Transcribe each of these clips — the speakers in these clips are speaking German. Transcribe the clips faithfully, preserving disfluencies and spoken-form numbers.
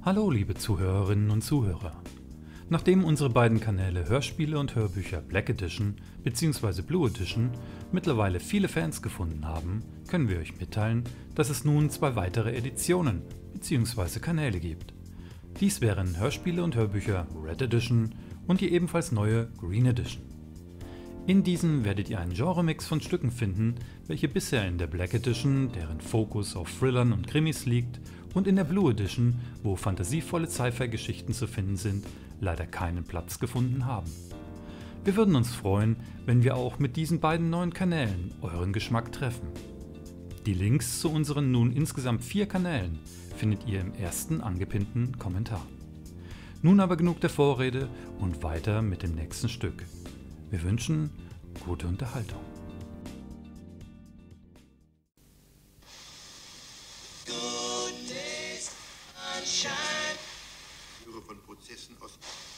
Hallo liebe Zuhörerinnen und Zuhörer. Nachdem unsere beiden Kanäle Hörspiele und Hörbücher Black Edition bzw. Blue Edition mittlerweile viele Fans gefunden haben, können wir euch mitteilen, dass es nun zwei weitere Editionen bzw. Kanäle gibt. Dies wären Hörspiele und Hörbücher Red Edition und die ebenfalls neue Green Edition. In diesen werdet ihr einen Genremix von Stücken finden, welche bisher in der Black Edition, deren Fokus auf Thrillern und Krimis liegt, und in der Blue Edition, wo fantasievolle Sci-Fi-Geschichten zu finden sind, leider keinen Platz gefunden haben. Wir würden uns freuen, wenn wir auch mit diesen beiden neuen Kanälen euren Geschmack treffen. Die Links zu unseren nun insgesamt vier Kanälen findet ihr im ersten angepinnten Kommentar. Nun aber genug der Vorrede und weiter mit dem nächsten Stück. Wir wünschen gute Unterhaltung. Von Prozessen aus.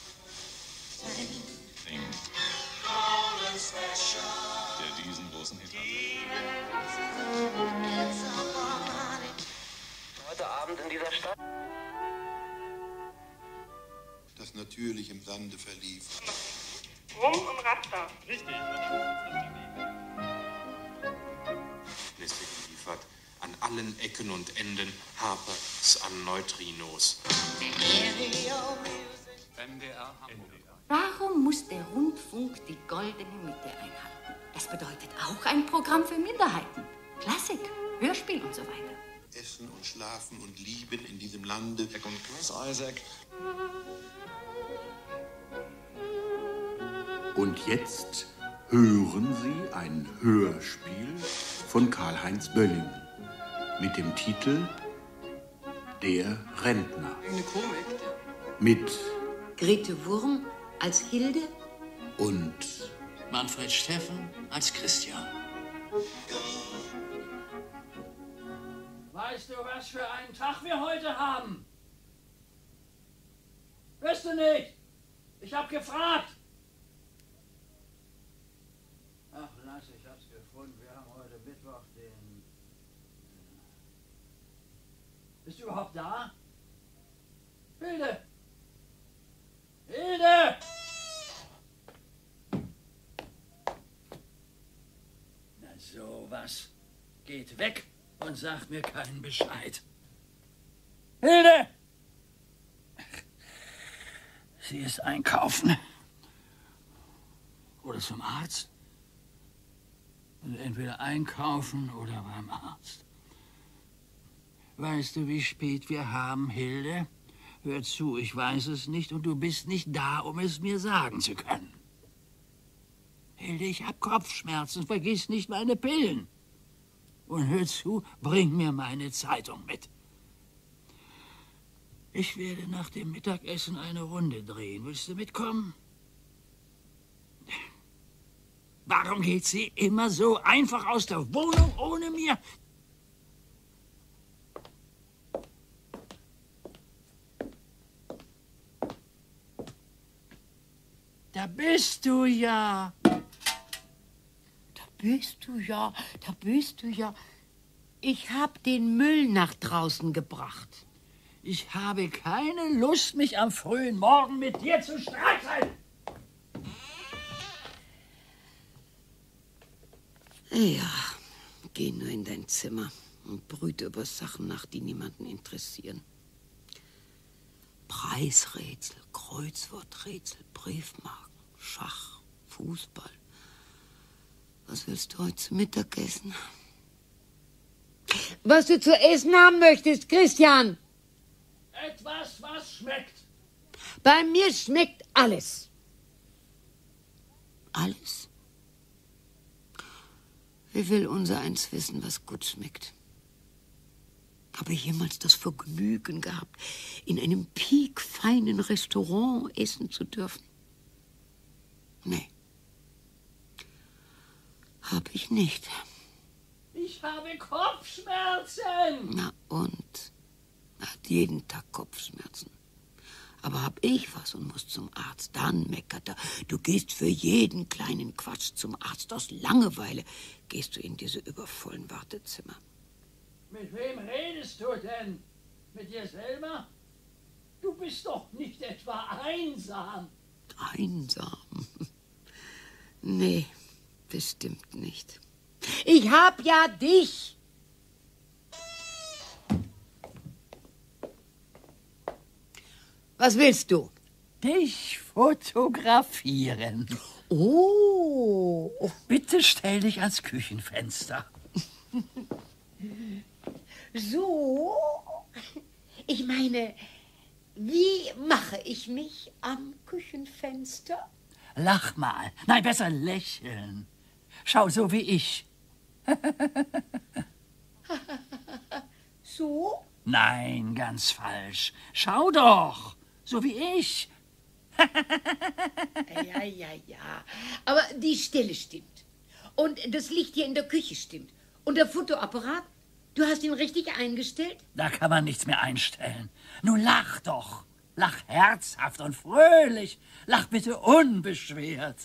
Der diesen großen Hit Heute Abend in dieser Stadt. Das natürlich im Sande verlief. Rum und Raster. Richtig. Lästig geliefert. An allen Ecken und Enden hapert es an Neutrinos. M D R Hamburg. Warum muss der Rundfunk die goldene Mitte einhalten? Das bedeutet auch ein Programm für Minderheiten. Klassik, Hörspiel und so weiter. Essen und Schlafen und Lieben in diesem Lande. Jack und Chris Isaac. Und jetzt hören Sie ein Hörspiel von Karl-Heinz Bölling mit dem Titel Der Rentner. Eine Komik. Mit Grete Wurm als Hilde. und Manfred Steffen als Christian. Weißt du, was für einen Tag wir heute haben? Weißt du nicht? Ich hab gefragt. Ach, lass, ich hab's gefunden. Wir haben heute Mittwoch den... Bist du überhaupt da? Hilde! Hilde! Na sowas. Geht weg und sagt mir keinen Bescheid. Hilde! Sie ist einkaufen. Oder zum Arzt. Und entweder einkaufen oder beim Arzt. Weißt du, wie spät wir haben, Hilde? Hör zu, ich weiß es nicht und du bist nicht da, um es mir sagen zu können. Hilde, ich hab Kopfschmerzen, vergiss nicht meine Pillen. Und hör zu, bring mir meine Zeitung mit. Ich werde nach dem Mittagessen eine Runde drehen. Willst du mitkommen? Warum geht sie immer so einfach aus der Wohnung ohne mir? Da bist du ja. Da bist du ja, da bist du ja. Ich hab den Müll nach draußen gebracht. Ich habe keine Lust, mich am frühen Morgen mit dir zu streiten. Ja, geh nur in dein Zimmer und brüte über Sachen nach, die niemanden interessieren. Preisrätsel, Kreuzworträtsel, Briefmarken, Schach, Fußball. Was willst du heute zu Mittag essen? Was du zu essen haben möchtest, Christian? Etwas, was schmeckt. Bei mir schmeckt alles. Alles? Wie will unser eins wissen, was gut schmeckt? Habe ich jemals das Vergnügen gehabt, in einem piekfeinen Restaurant essen zu dürfen? Nee. Habe ich nicht. Ich habe Kopfschmerzen. Na und? Er hat jeden Tag Kopfschmerzen. Aber hab ich was und muss zum Arzt, dann meckert er. Du gehst für jeden kleinen Quatsch zum Arzt. Aus Langeweile gehst du in diese übervollen Wartezimmer. Mit wem redest du denn? Mit dir selber? Du bist doch nicht etwa einsam. Einsam? Nee, bestimmt nicht. Ich hab ja dich. Was willst du? Dich fotografieren. Oh. Bitte stell dich ans Küchenfenster. So? Ich meine, wie mache ich mich am Küchenfenster? Lach mal. Nein, besser lächeln. Schau, so wie ich. So? Nein, ganz falsch. Schau doch, so wie ich. Ja, ja, ja. Aber die Stelle stimmt. Und das Licht hier in der Küche stimmt. Und der Fotoapparat, du hast ihn richtig eingestellt? Da kann man nichts mehr einstellen. Nun lach doch. Lach herzhaft und fröhlich. Lach bitte unbeschwert.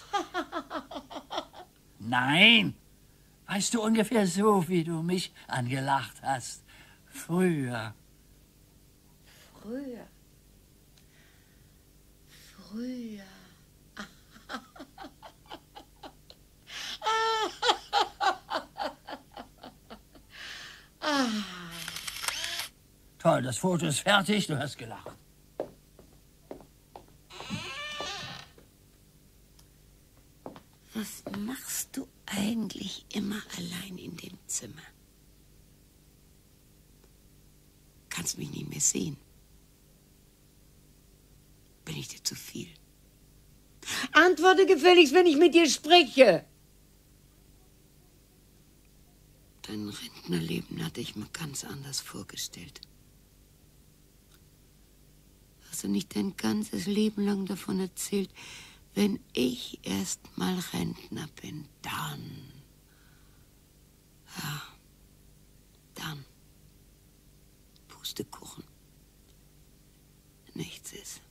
Nein. Weißt du, ungefähr so, wie du mich angelacht hast. Früher. Früher. Früher. Toll, das Foto ist fertig, du hast gelacht. Was machst du eigentlich immer allein in dem Zimmer? Kannst mich nicht mehr sehen. Bin ich dir zu viel? Antworte gefälligst, wenn ich mit dir spreche. Dein Rentnerleben hatte ich mir ganz anders vorgestellt. Hast du nicht dein ganzes Leben lang davon erzählt, wenn ich erst mal Rentner bin, dann... Ja, dann... Pustekuchen. Nichts ist.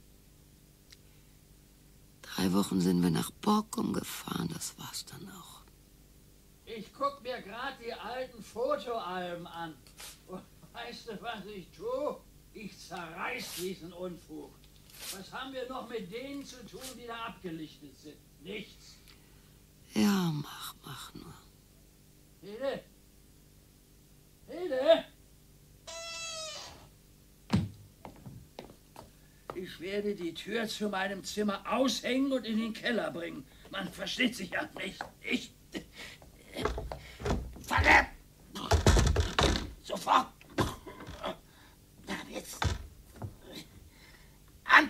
Drei Wochen sind wir nach Borkum gefahren, das war's dann auch. Ich guck mir gerade die alten Fotoalben an. Und weißt du, was ich tue? Ich zerreiß diesen Unfug. Was haben wir noch mit denen zu tun, die da abgelichtet sind? Nichts. Ja, mach, mach nur. Hilde? Hilde? Ich werde die Tür zu meinem Zimmer aushängen und in den Keller bringen. Man versteht sich ja nicht. Ich... Falle! Sofort! Da jetzt! An!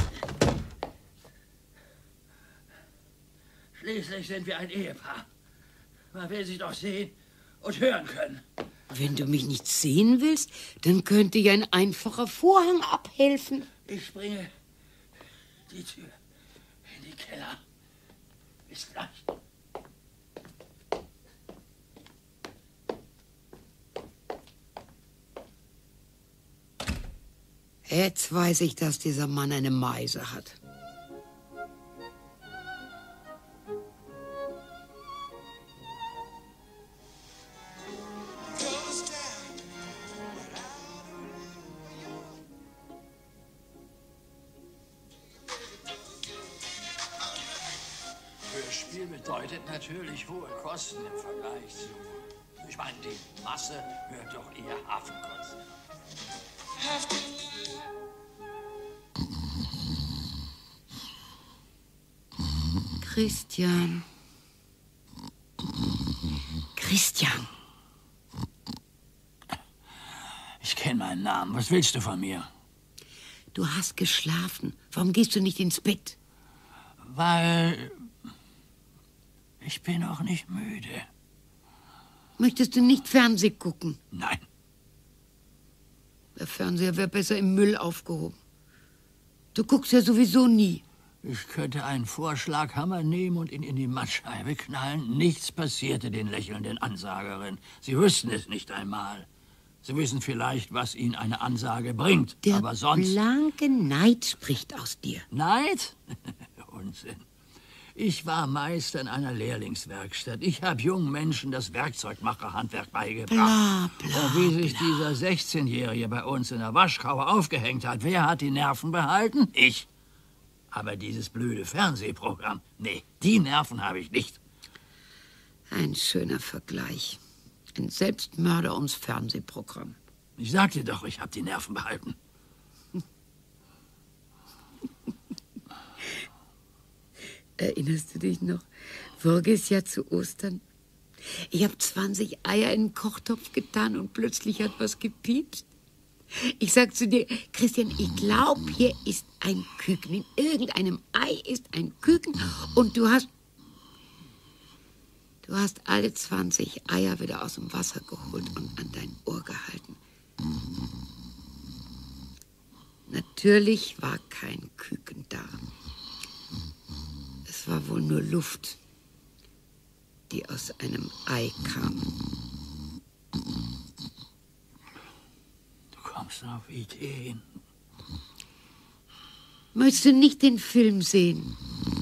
Schließlich sind wir ein Ehepaar. Man will sich doch sehen und hören können. Wenn du mich nicht sehen willst, dann könnte ja ein einfacher Vorhang abhelfen. Ich bringe die Tür in den Keller. Bis gleich. Jetzt weiß ich, dass dieser Mann eine Meise hat. Hörspiel bedeutet natürlich hohe Kosten im Vergleich zu... Ich meine, die Masse hört doch eher Hafenkonzert. Christian. Christian. Ich kenne meinen Namen. Was willst du von mir? Du hast geschlafen. Warum gehst du nicht ins Bett? Weil... ich bin auch nicht müde. Möchtest du nicht Fernsehen gucken? Nein. Der Fernseher wäre besser im Müll aufgehoben. Du guckst ja sowieso nie. Ich könnte einen Vorschlaghammer nehmen und ihn in die Mattscheibe knallen. Nichts passierte den lächelnden Ansagerin. Sie wüssten es nicht einmal. Sie wissen vielleicht, was ihnen eine Ansage bringt. Der aber sonst... blanke Neid spricht aus dir. Neid? Unsinn. Ich war Meister in einer Lehrlingswerkstatt. Ich habe jungen Menschen das Werkzeugmacherhandwerk beigebracht. Bla, bla, Und wie sich bla. dieser sechzehnjährige bei uns in der Waschkaue aufgehängt hat, wer hat die Nerven behalten? Ich. Aber dieses blöde Fernsehprogramm, nee, die Nerven habe ich nicht. Ein schöner Vergleich. Ein Selbstmörder ums Fernsehprogramm. Ich sagte doch, ich habe die Nerven behalten. Erinnerst du dich noch? Voriges Jahr zu Ostern? Ich habe zwanzig Eier in den Kochtopf getan und plötzlich hat was gepiepst. Ich sag zu dir, Christian, ich glaube, hier ist ein Küken. In irgendeinem Ei ist ein Küken und du hast... Du hast alle zwanzig Eier wieder aus dem Wasser geholt und an dein Ohr gehalten. Natürlich war kein Küken da. Es war wohl nur Luft, die aus einem Ei kam. Du kommst auf Ideen. Möchtest du nicht den Film sehen?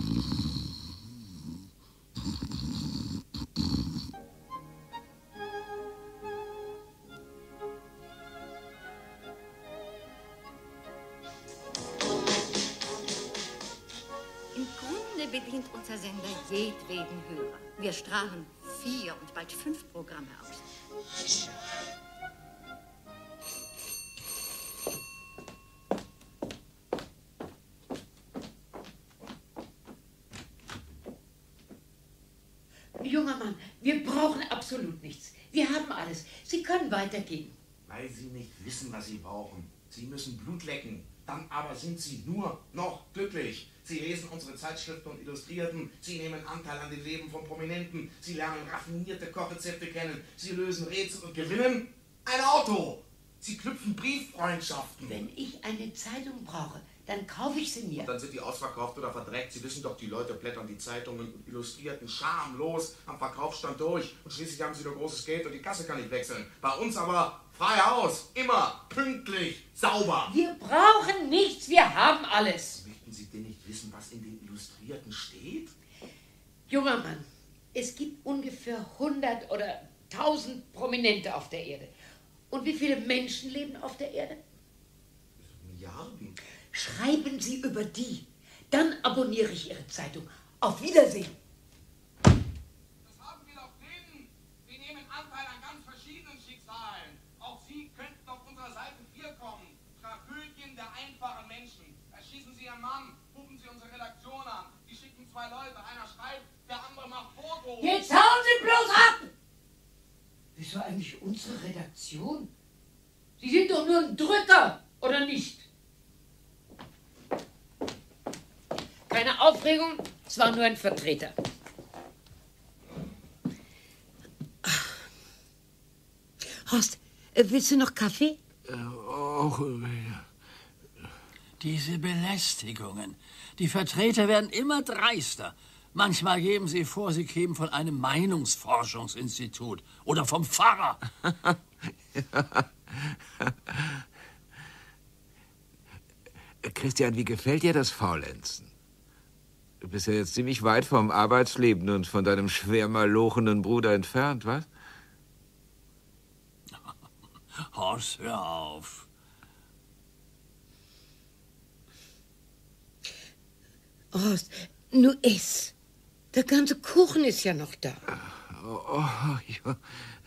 Im Grunde bedient unser Sender jedweden Hörer. Wir strahlen vier und bald fünf Programme aus. Junger Mann, wir brauchen absolut nichts. Wir haben alles. Sie können weitergehen. Weil Sie nicht wissen, was Sie brauchen. Sie müssen Blut lecken. Dann aber sind Sie nur noch glücklich. Sie lesen unsere Zeitschriften und Illustrierten. Sie nehmen Anteil an dem Leben von Prominenten. Sie lernen raffinierte Kochrezepte kennen. Sie lösen Rätsel und gewinnen ein Auto. Sie knüpfen Brieffreundschaften. Wenn ich eine Zeitung brauche, dann kaufe ich sie mir. Und dann sind die ausverkauft oder verdreckt. Sie wissen doch, die Leute blättern die Zeitungen und Illustrierten schamlos am Verkaufsstand durch. Und schließlich haben sie nur großes Geld und die Kasse kann nicht wechseln. Bei uns aber frei Haus, immer pünktlich, sauber. Wir brauchen nichts, wir haben alles. Möchten Sie denn nicht wissen, was in den Illustrierten steht? Junger Mann, es gibt ungefähr hundert oder tausend Prominente auf der Erde. Und wie viele Menschen leben auf der Erde? Milliarden. Schreiben Sie über die. Dann abonniere ich Ihre Zeitung. Auf Wiedersehen. Das haben wir doch drin. Wir nehmen Anteil an ganz verschiedenen Schicksalen. Auch Sie könnten auf unserer Seite vier kommen. Tragödien der einfachen Menschen. Erschießen Sie Ihren Mann, rufen Sie unsere Redaktion an. Die schicken zwei Leute. Einer schreibt, der andere macht Fotos. Jetzt hauen Sie bloß ab! Wieso eigentlich unsere Redaktion? Sie sind doch nur ein Drücker, oder nicht? Keine Aufregung, es war nur ein Vertreter. Horst, äh, willst du noch Kaffee? Äh, oh, diese Belästigungen. Die Vertreter werden immer dreister. Manchmal geben sie vor, sie kämen von einem Meinungsforschungsinstitut oder vom Pfarrer. Christian, wie gefällt dir das Faulenzen? Du bist ja jetzt ziemlich weit vom Arbeitsleben und von deinem schwer malochenden Bruder entfernt, was? Horst, hör auf. Horst, nur iss. Der ganze Kuchen ist ja noch da. Oh, oh, ja.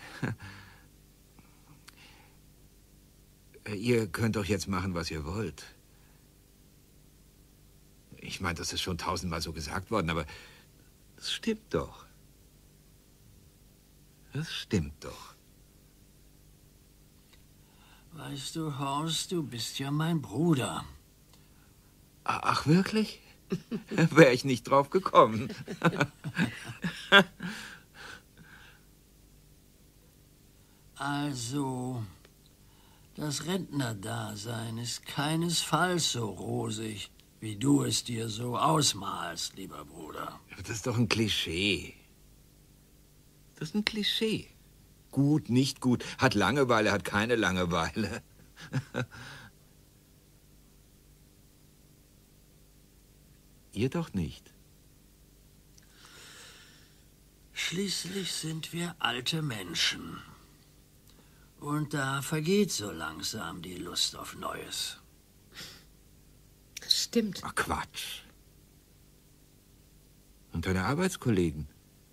Ihr könnt doch jetzt machen, was ihr wollt. Ich meine, das ist schon tausendmal so gesagt worden, aber das stimmt doch. Das stimmt doch. Weißt du, Horst, du bist ja mein Bruder. Ach, wirklich? Wäre ich nicht drauf gekommen. Also, das Rentnerdasein ist keinesfalls so rosig, wie du es dir so ausmalst, lieber Bruder. Das ist doch ein Klischee. Das ist ein Klischee. Gut, nicht gut, hat Langeweile, hat keine Langeweile. Ihr doch nicht. Schließlich sind wir alte Menschen. Und da vergeht so langsam die Lust auf Neues. Das stimmt. Ach, Quatsch. Und deine Arbeitskollegen?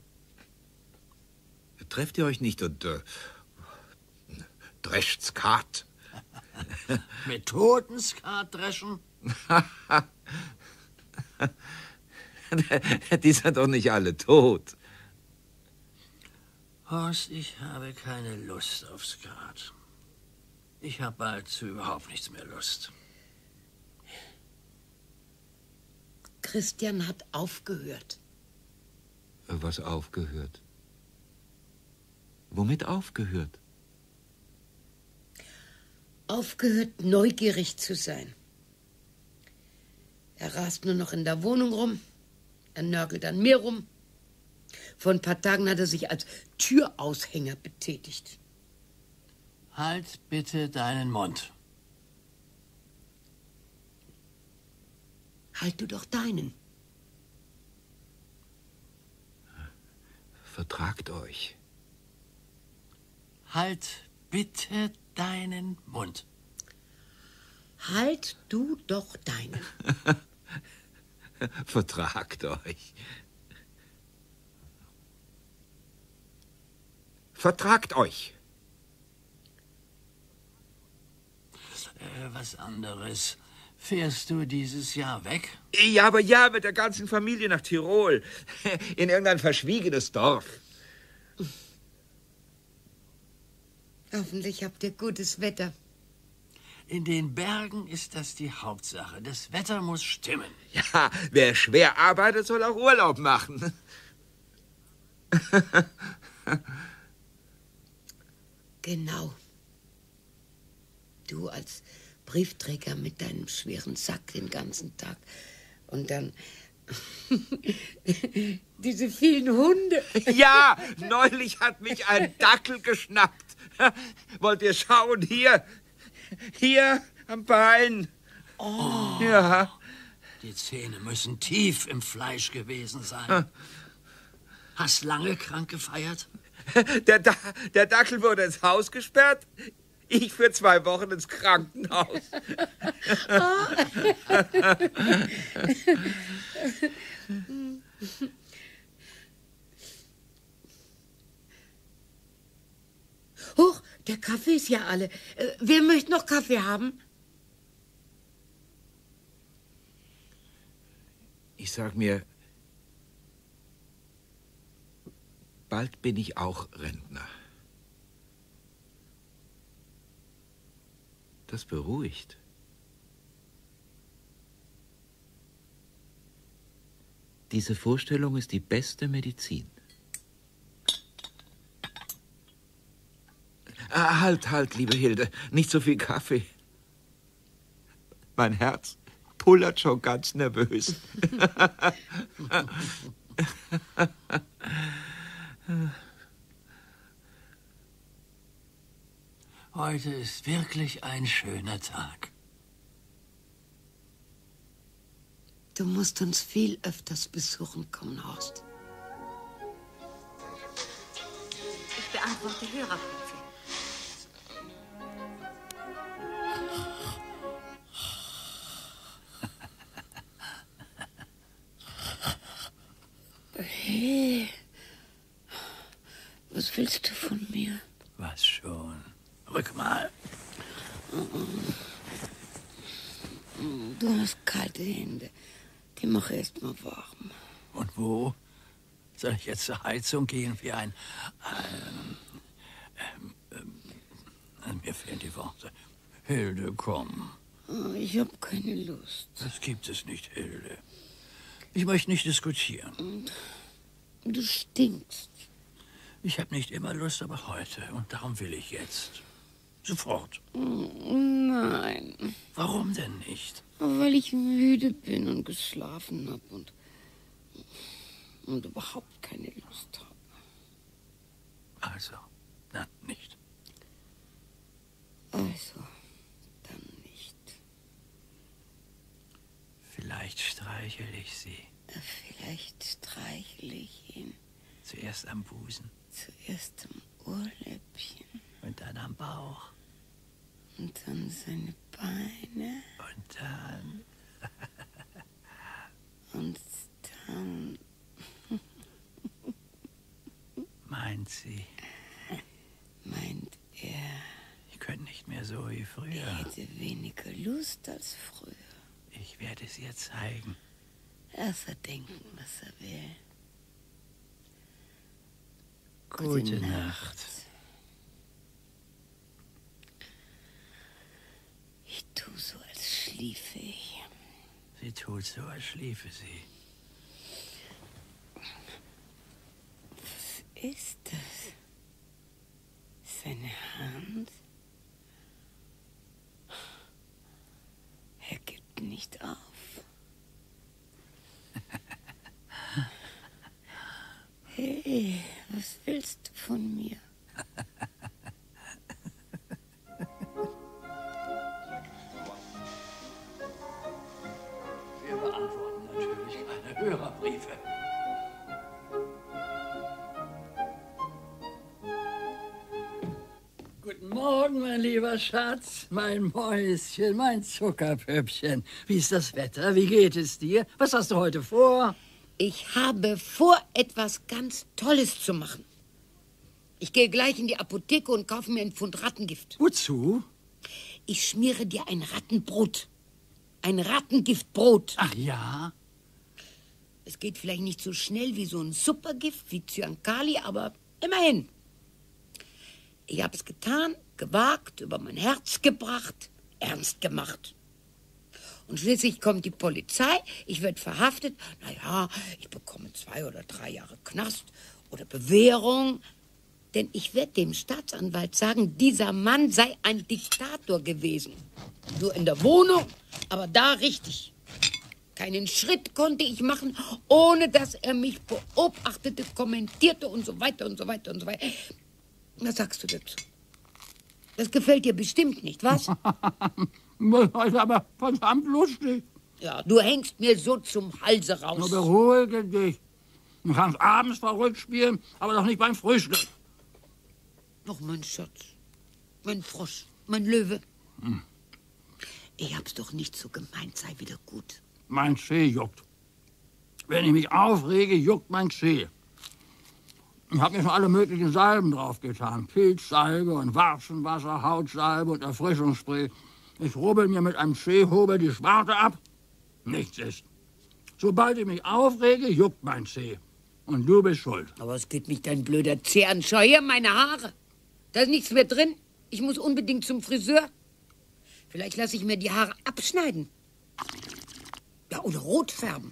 Trefft ihr euch nicht und äh, drescht Skat? Methoden Skat dreschen? Die sind doch nicht alle tot. Horst, ich habe keine Lust auf Skat. Ich habe bald zu überhaupt nichts mehr Lust. Christian hat aufgehört. Was aufgehört? Womit aufgehört? Aufgehört, neugierig zu sein. Er rast nur noch in der Wohnung rum. Er nörgelt an mir rum. Vor ein paar Tagen hat er sich als Türaushänger betätigt. Halt bitte deinen Mund. Halt du doch deinen. Vertragt euch. Halt bitte deinen Mund. Halt du doch deinen. Vertragt euch. Vertragt euch. Äh, was anderes. Fährst du dieses Jahr weg? Ja, aber ja, mit der ganzen Familie nach Tirol. In irgendein verschwiegenes Dorf. Hoffentlich habt ihr gutes Wetter. In den Bergen ist das die Hauptsache. Das Wetter muss stimmen. Ja, wer schwer arbeitet, soll auch Urlaub machen. Genau. Du als Briefträger mit deinem schweren Sack den ganzen Tag. Und dann diese vielen Hunde. Ja, neulich hat mich ein Dackel geschnappt. Wollt ihr schauen? Hier, hier am Bein. Oh. Ja. Die Zähne müssen tief im Fleisch gewesen sein. Hast lange krank gefeiert? Der, da der Dackel wurde ins Haus gesperrt. Ich für zwei Wochen ins Krankenhaus. Huch, der Kaffee ist ja alle. Äh, wer möchte noch Kaffee haben? Ich sag mir, bald bin ich auch Rentner. Das beruhigt. Diese Vorstellung ist die beste Medizin. Ah, halt, halt, liebe Hilde, nicht so viel Kaffee. Mein Herz pullert schon ganz nervös. Heute ist wirklich ein schöner Tag. Du musst uns viel öfters besuchen kommen, Horst. Ich beantworte Hörerbriefe. Hey, was willst du von mir? Was schon? Rück mal. Du hast kalte Hände. Die mach erst mal warm. Und wo? Soll ich jetzt zur Heizung gehen wie ein... Ähm, ähm, ähm, mir fehlen die Worte. Hilde, komm. Oh, ich hab keine Lust. Das gibt es nicht, Hilde. Ich möchte nicht diskutieren. Du stinkst. Ich habe nicht immer Lust, aber heute. Und darum will ich jetzt. Sofort. Nein. Warum denn nicht? Weil ich müde bin und geschlafen hab und, und überhaupt keine Lust habe. Also, na, nicht. Also, dann nicht. Vielleicht streichel ich sie. Vielleicht streichle ich ihn. Zuerst am Busen. Zuerst am Ohrläppchen. Und dann am Bauch. Und dann seine Beine. Und dann... Und dann... Meint sie? Meint er... Ich könnte nicht mehr so wie früher. Er hätte weniger Lust als früher. Ich werde es ihr zeigen. Lass er denken, was er will. Gute, Gute Nacht. Nacht. Ich tu so, als schliefe ich. Sie tut so, als schliefe sie. Was ist das? Seine Hand? Er gibt nicht auf. Hey, was willst du von mir? Wir beantworten natürlich keine Hörerbriefe. Guten Morgen, mein lieber Schatz, mein Mäuschen, mein Zuckerpüppchen. Wie ist das Wetter? Wie geht es dir? Was hast du heute vor? Ich habe vor, etwas ganz Tolles zu machen. Ich gehe gleich in die Apotheke und kaufe mir einen Pfund Rattengift. Wozu? Ich schmiere dir ein Rattenbrot. Ein Rattengiftbrot. Ach ja? Es geht vielleicht nicht so schnell wie so ein Supergift, wie Zyankali, aber immerhin. Ich habe es getan, gewagt, über mein Herz gebracht, ernst gemacht. Und schließlich kommt die Polizei, ich werde verhaftet. Na ja, ich bekomme zwei oder drei Jahre Knast oder Bewährung. Denn ich werde dem Staatsanwalt sagen, dieser Mann sei ein Diktator gewesen. Nur in der Wohnung, aber da richtig. Keinen Schritt konnte ich machen, ohne dass er mich beobachtete, kommentierte und so weiter und so weiter und so weiter. Was sagst du dazu? Das gefällt dir bestimmt nicht, was? Das ist aber verdammt lustig. Ja, du hängst mir so zum Halse raus. Nur beruhige dich. Du kannst abends verrückt spielen, aber doch nicht beim Frühstück. Ach, mein Schatz, mein Frosch, mein Löwe. Hm. Ich hab's doch nicht so gemeint, sei wieder gut. Mein Zeh juckt. Wenn ich mich aufrege, juckt mein Zeh. Ich habe mir schon alle möglichen Salben draufgetan. Pilzsalbe und Warzenwasser, Hautsalbe und Erfrischungsspray. Ich rubbel mir mit einem Zehhobel die Schwarte ab. Nichts ist. Sobald ich mich aufrege, juckt mein Zeh. Und du bist schuld. Aber es geht mich dein blöder Zeh an. Schau her, meine Haare. Da ist nichts mehr drin. Ich muss unbedingt zum Friseur. Vielleicht lasse ich mir die Haare abschneiden. Ja, oder rot färben.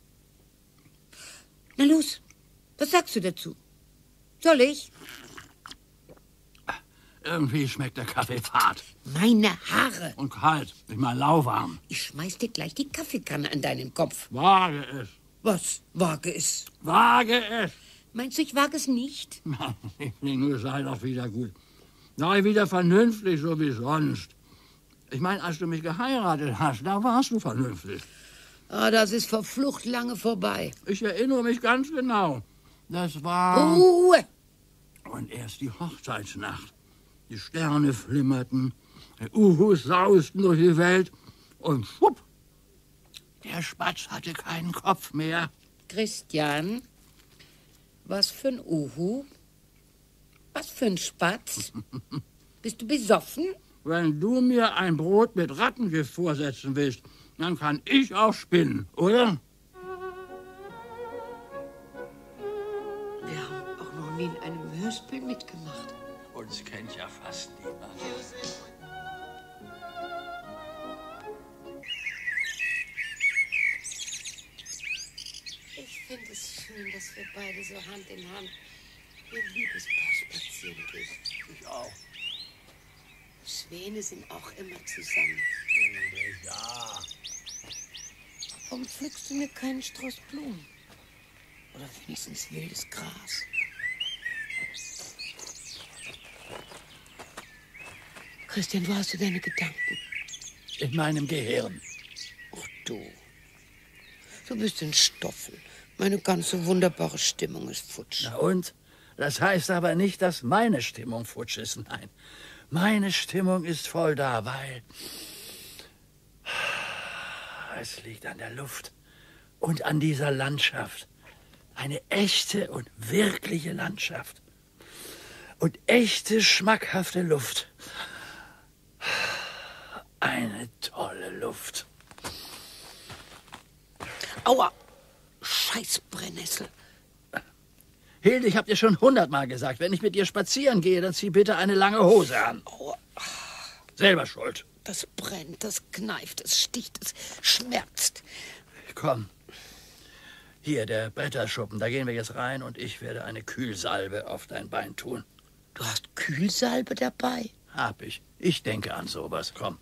Na los, was sagst du dazu? Soll ich? Irgendwie schmeckt der Kaffee fad. Meine Haare. Und kalt. Ich meine lauwarm. Ich schmeiß dir gleich die Kaffeekanne an deinen Kopf. Wage es. Was? Wage es? Wage es. Meinst du, ich wage es nicht? Ich denke, sei doch wieder gut. Sei wieder vernünftig, so wie sonst. Ich meine, als du mich geheiratet hast, da warst du vernünftig. Ah, das ist verflucht lange vorbei. Ich erinnere mich ganz genau. Das war... Ruhe! Und erst die Hochzeitsnacht. Die Sterne flimmerten, die Uhus sausten durch die Welt und schwupp, der Spatz hatte keinen Kopf mehr. Christian, was für ein Uhu? Was für ein Spatz? Bist du besoffen? Wenn du mir ein Brot mit Rattengift vorsetzen willst, dann kann ich auch spinnen, oder? Wir haben auch noch nie in einem Hörspiel mitgemacht. Uns kennt ja fast niemand. Ich finde es schön, dass wir beide so Hand in Hand ihr Liebespaar spazieren gehen. Ich auch. Schwäne sind auch immer zusammen. Ja. Warum pflückst du mir keinen Strauß Blumen? Oder wenigstens wildes Gras? Christian, wo hast du deine Gedanken? In meinem Gehirn. Ach du, du bist ein Stoffel. Meine ganze wunderbare Stimmung ist futsch. Na und? Das heißt aber nicht, dass meine Stimmung futsch ist. Nein, meine Stimmung ist voll da, weil es liegt an der Luft und an dieser Landschaft. Eine echte und wirkliche Landschaft. Und echte, schmackhafte Luft. Eine tolle Luft. Aua! Scheiß Brennnessel. Hilde, ich hab dir schon hundertmal gesagt, wenn ich mit dir spazieren gehe, dann zieh bitte eine lange Hose an. Aua. Selber schuld. Das brennt, das kneift, es sticht, es schmerzt. Komm. Hier, der Bretterschuppen, da gehen wir jetzt rein und ich werde eine Kühlsalbe auf dein Bein tun. Du hast Kühlsalbe dabei? Hab ich. Ich denke an sowas. Komm.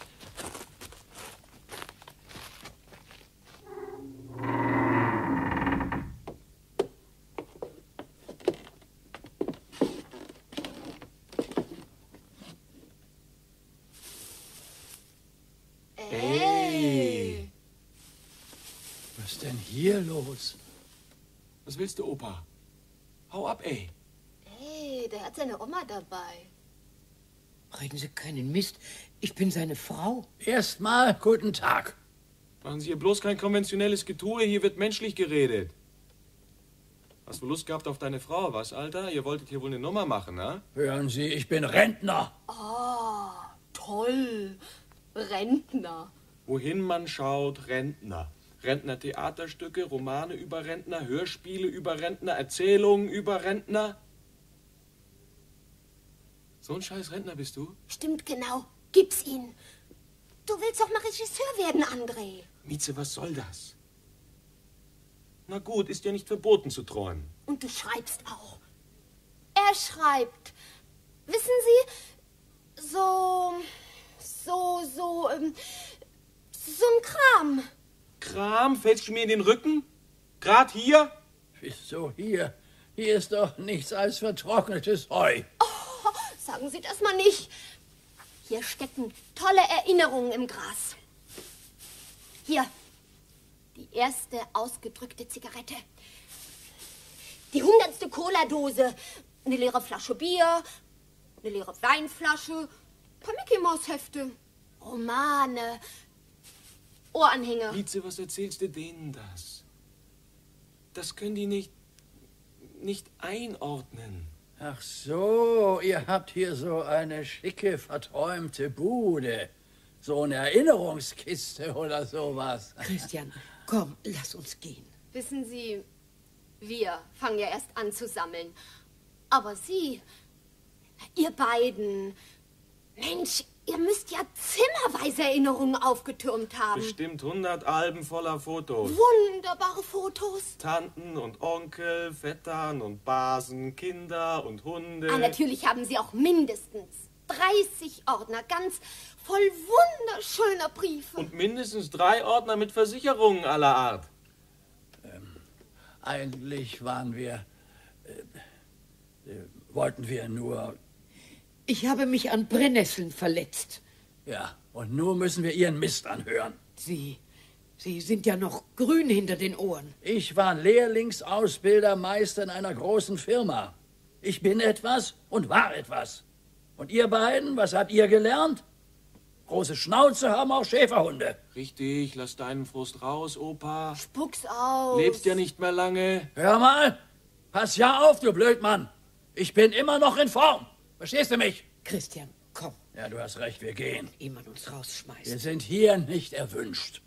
Hey! Was ist denn hier los? Was willst du, Opa? Hau ab, ey. Hey, der hat seine Oma dabei. Reden Sie keinen Mist. Ich bin seine Frau. Erstmal guten Tag. Machen Sie hier bloß kein konventionelles Getue, hier wird menschlich geredet. Hast du Lust gehabt auf deine Frau, was, Alter? Ihr wolltet hier wohl eine Nummer machen, ne? Hören Sie, ich bin Rentner. Oh, toll. Rentner. Wohin man schaut, Rentner. Rentner Theaterstücke, Romane über Rentner, Hörspiele über Rentner, Erzählungen über Rentner. So ein scheiß Rentner bist du? Stimmt genau. Gib's ihn. Du willst doch mal Regisseur werden, André. Mieze, was soll das? Na gut, ist ja nicht verboten zu träumen. Und du schreibst auch. Er schreibt. Wissen Sie, so, so, so, ähm, so ein Kram. Kram? Fällst du mir in den Rücken? Grad hier? Wieso hier? Hier ist doch nichts als vertrocknetes Heu. Oh, sagen Sie das mal nicht. Hier stecken tolle Erinnerungen im Gras. Hier, die erste ausgedrückte Zigarette. Die hundertste Cola-Dose. Eine leere Flasche Bier. Eine leere Weinflasche. Ein paar Mickey-Maus-Hefte. Romane. Ohranhänger. Mieze, was erzählst du denen das? Das können die nicht, nicht einordnen. Ach so, ihr habt hier so eine schicke, verträumte Bude. So eine Erinnerungskiste oder sowas. Christian, komm, lass uns gehen. Wissen Sie, wir fangen ja erst an zu sammeln. Aber Sie, ihr beiden, Mensch, ihr müsst ja zimmerweise Erinnerungen aufgetürmt haben. Bestimmt hundert Alben voller Fotos. Wunderbare Fotos. Tanten und Onkel, Vettern und Basen, Kinder und Hunde. Ah, natürlich haben Sie auch mindestens dreißig Ordner, ganz voll wunderschöner Briefe. Und mindestens drei Ordner mit Versicherungen aller Art. Ähm, eigentlich waren wir, äh, äh, wollten wir nur... Ich habe mich an Brennnesseln verletzt. Ja, und nun müssen wir Ihren Mist anhören. Sie, Sie sind ja noch grün hinter den Ohren. Ich war Lehrlingsausbildermeister in einer großen Firma. Ich bin etwas und war etwas. Und ihr beiden, was habt ihr gelernt? Große Schnauze haben auch Schäferhunde. Richtig, lass deinen Frust raus, Opa. Spuck's aus. Lebst ja nicht mehr lange. Hör mal, pass ja auf, du Blödmann. Ich bin immer noch in Form. Verstehst du mich? Christian, komm. Ja, du hast recht, wir gehen. Ehe man uns rausschmeißt. Wir sind hier nicht erwünscht.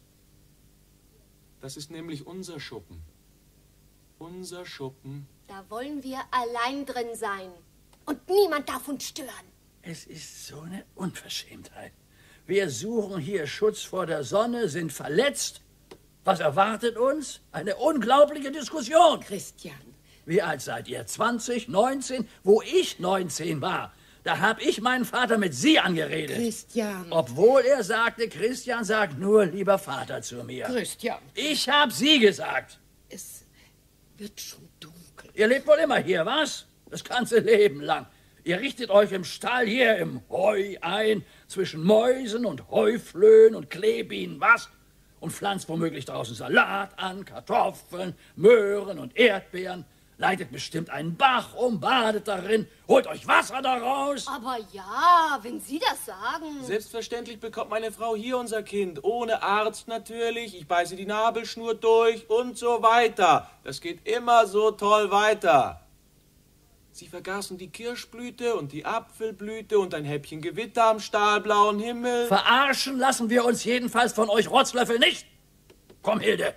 Das ist nämlich unser Schuppen. Unser Schuppen. Da wollen wir allein drin sein. Und niemand darf uns stören. Es ist so eine Unverschämtheit. Wir suchen hier Schutz vor der Sonne, sind verletzt. Was erwartet uns? Eine unglaubliche Diskussion. Christian. Wie alt seid ihr? zwanzig, neunzehn? Wo ich neunzehn war, da hab ich meinen Vater mit Sie angeredet. Christian. Obwohl er sagte, Christian sagt nur lieber Vater zu mir. Christian. Ich hab Sie gesagt. Es wird schon dunkel. Ihr lebt wohl immer hier, was? Das ganze Leben lang. Ihr richtet euch im Stall hier im Heu ein, zwischen Mäusen und Heuflöhen und Kleebienen, was? und pflanzt womöglich draußen Salat an, Kartoffeln, Möhren und Erdbeeren. Leitet bestimmt einen Bach um, badet darin, holt euch Wasser daraus. Aber ja, wenn Sie das sagen. Selbstverständlich bekommt meine Frau hier unser Kind. Ohne Arzt natürlich. Ich beiße die Nabelschnur durch und so weiter. Das geht immer so toll weiter. Sie vergaßen die Kirschblüte und die Apfelblüte und ein Häppchen Gewitter am stahlblauen Himmel. Verarschen lassen wir uns jedenfalls von euch Rotzlöffel nicht. Komm, Hilde.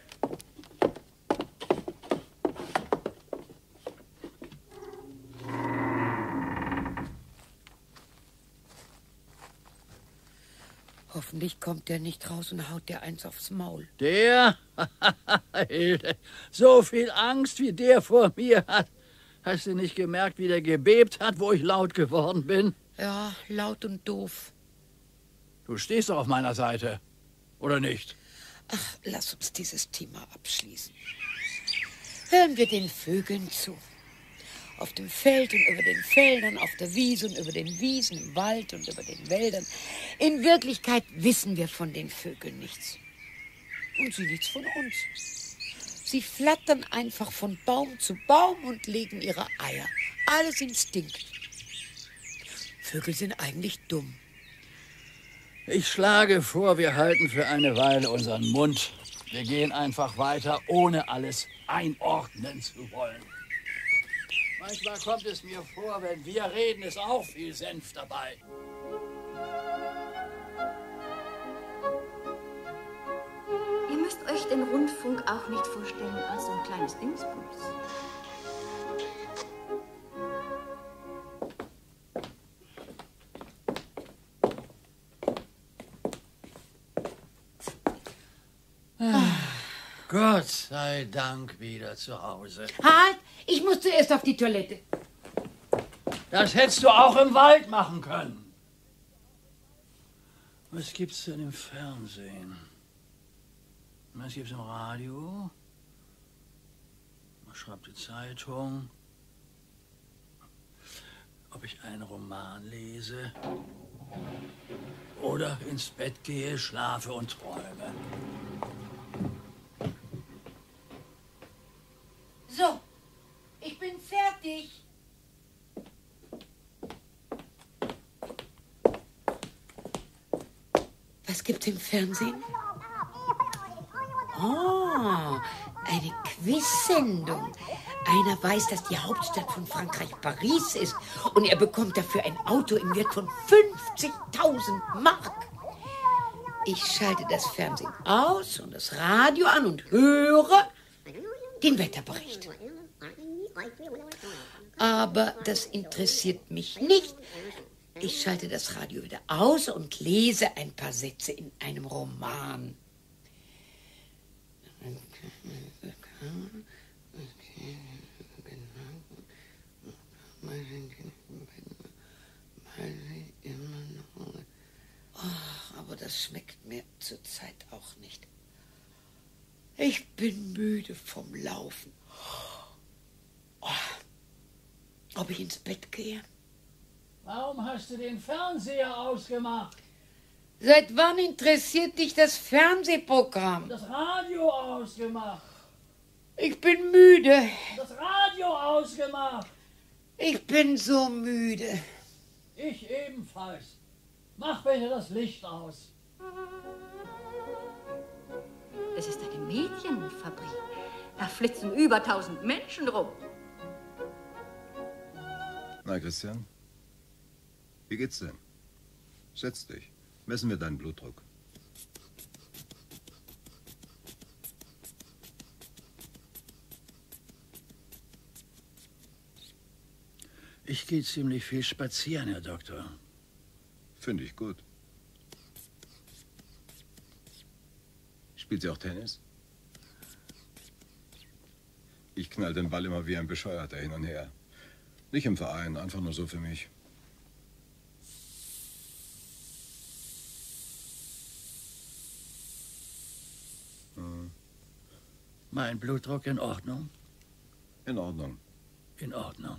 Hoffentlich kommt der nicht raus und haut der eins aufs Maul. Der? Hilde, so viel Angst wie der vor mir hat. Hast du nicht gemerkt, wie der gebebt hat, wo ich laut geworden bin? Ja, laut und doof. Du stehst doch auf meiner Seite, oder nicht? Ach, lass uns dieses Thema abschließen. Hören wir den Vögeln zu. Auf dem Feld und über den Feldern, auf der Wiese und über den Wiesen, im Wald und über den Wäldern. In Wirklichkeit wissen wir von den Vögeln nichts. Und sie nichts von uns. Sie flattern einfach von Baum zu Baum und legen ihre Eier. Alles Instinkt. Vögel sind eigentlich dumm. Ich schlage vor, wir halten für eine Weile unseren Mund. Wir gehen einfach weiter, ohne alles einordnen zu wollen. Manchmal kommt es mir vor, wenn wir reden, ist auch viel Senf dabei. Ihr müsst euch den Rundfunk auch nicht vorstellen als so ein kleines Dingsbums. Gott sei Dank wieder zu Hause. Halt! Ich muss zuerst auf die Toilette. Das hättest du auch im Wald machen können. Was gibt's denn im Fernsehen? Was gibt's im Radio? Man schreibt die Zeitung. Ob ich einen Roman lese oder ins Bett gehe, schlafe und träume. So, ich bin fertig. Was gibt's im Fernsehen? Oh, eine Quizsendung. Einer weiß, dass die Hauptstadt von Frankreich Paris ist und er bekommt dafür ein Auto im Wert von fünfzigtausend Mark. Ich schalte das Fernsehen aus und das Radio an und höre den Wetterbericht. Aber das interessiert mich nicht. Ich schalte das Radio wieder aus und lese ein paar Sätze in einem Roman. Oh, aber das schmeckt mir zurzeit auch nicht. Ich bin müde vom Laufen. Oh, ob ich ins Bett gehe? Warum hast du den Fernseher ausgemacht? Seit wann interessiert dich das Fernsehprogramm? Das Radio ausgemacht. Ich bin müde. Das Radio ausgemacht. Ich bin so müde. Ich ebenfalls. Mach bitte das Licht aus. Es ist eine Mädchenfabrik. Da flitzen über tausend Menschen rum. Na, Christian? Wie geht's denn? Setz dich. Messen wir deinen Blutdruck. Ich gehe ziemlich viel spazieren, Herr Doktor. Finde ich gut. Spielt sie auch Tennis? Ich knall den Ball immer wie ein Bescheuerter hin und her. Nicht im Verein, einfach nur so für mich. Hm. Mein Blutdruck in Ordnung? In Ordnung. In Ordnung.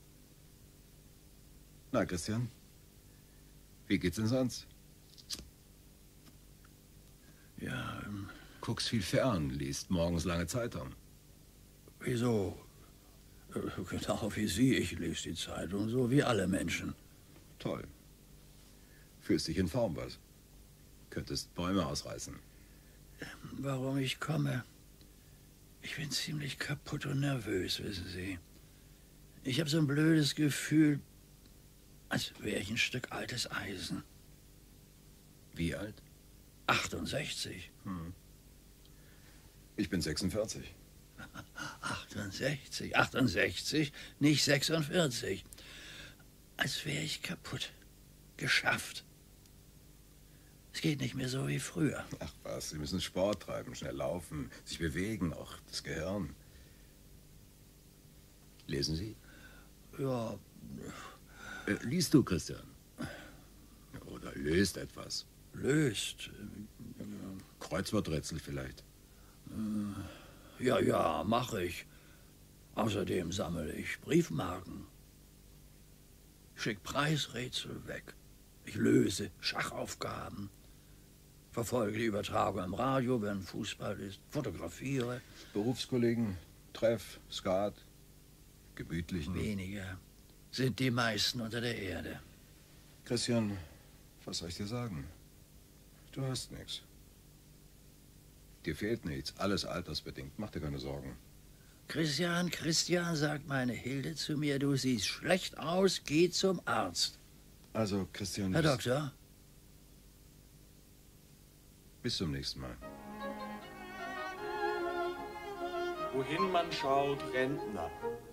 Na, Christian? Wie geht's denn sonst? Ja, ähm, guckst viel fern, liest morgens lange Zeitung. Wieso? Genau wie Sie. Ich lese die Zeitung, so wie alle Menschen. Toll. Fühlst dich in Form, was? Könntest Bäume ausreißen. Warum ich komme? Ich bin ziemlich kaputt und nervös, wissen Sie. Ich habe so ein blödes Gefühl, als wäre ich ein Stück altes Eisen. Wie alt? achtundsechzig. Hm. Ich bin sechsundvierzig. achtundsechzig, achtundsechzig, nicht sechsundvierzig. Als wäre ich kaputt. Geschafft. Es geht nicht mehr so wie früher. Ach was, Sie müssen Sport treiben, schnell laufen, sich bewegen, auch das Gehirn. Lesen Sie? Ja. Äh, liest du, Christian? Oder löst etwas? Löst? Kreuzworträtsel vielleicht? Ja, ja, mache ich. Außerdem sammle ich Briefmarken. Ich schicke Preisrätsel weg. Ich löse Schachaufgaben. Verfolge die Übertragung im Radio, wenn Fußball ist. Fotografiere. Berufskollegen, Treff, Skat, gemütlichen. Weniger sind die meisten unter der Erde. Christian, was soll ich dir sagen? Du hast nichts. Dir fehlt nichts, alles altersbedingt. Mach dir keine Sorgen. Christian, Christian, sagt meine Hilde zu mir, du siehst schlecht aus, geh zum Arzt. Also, Christian... Herr Doktor? Bis zum nächsten Mal. Wohin man schaut, Rentner.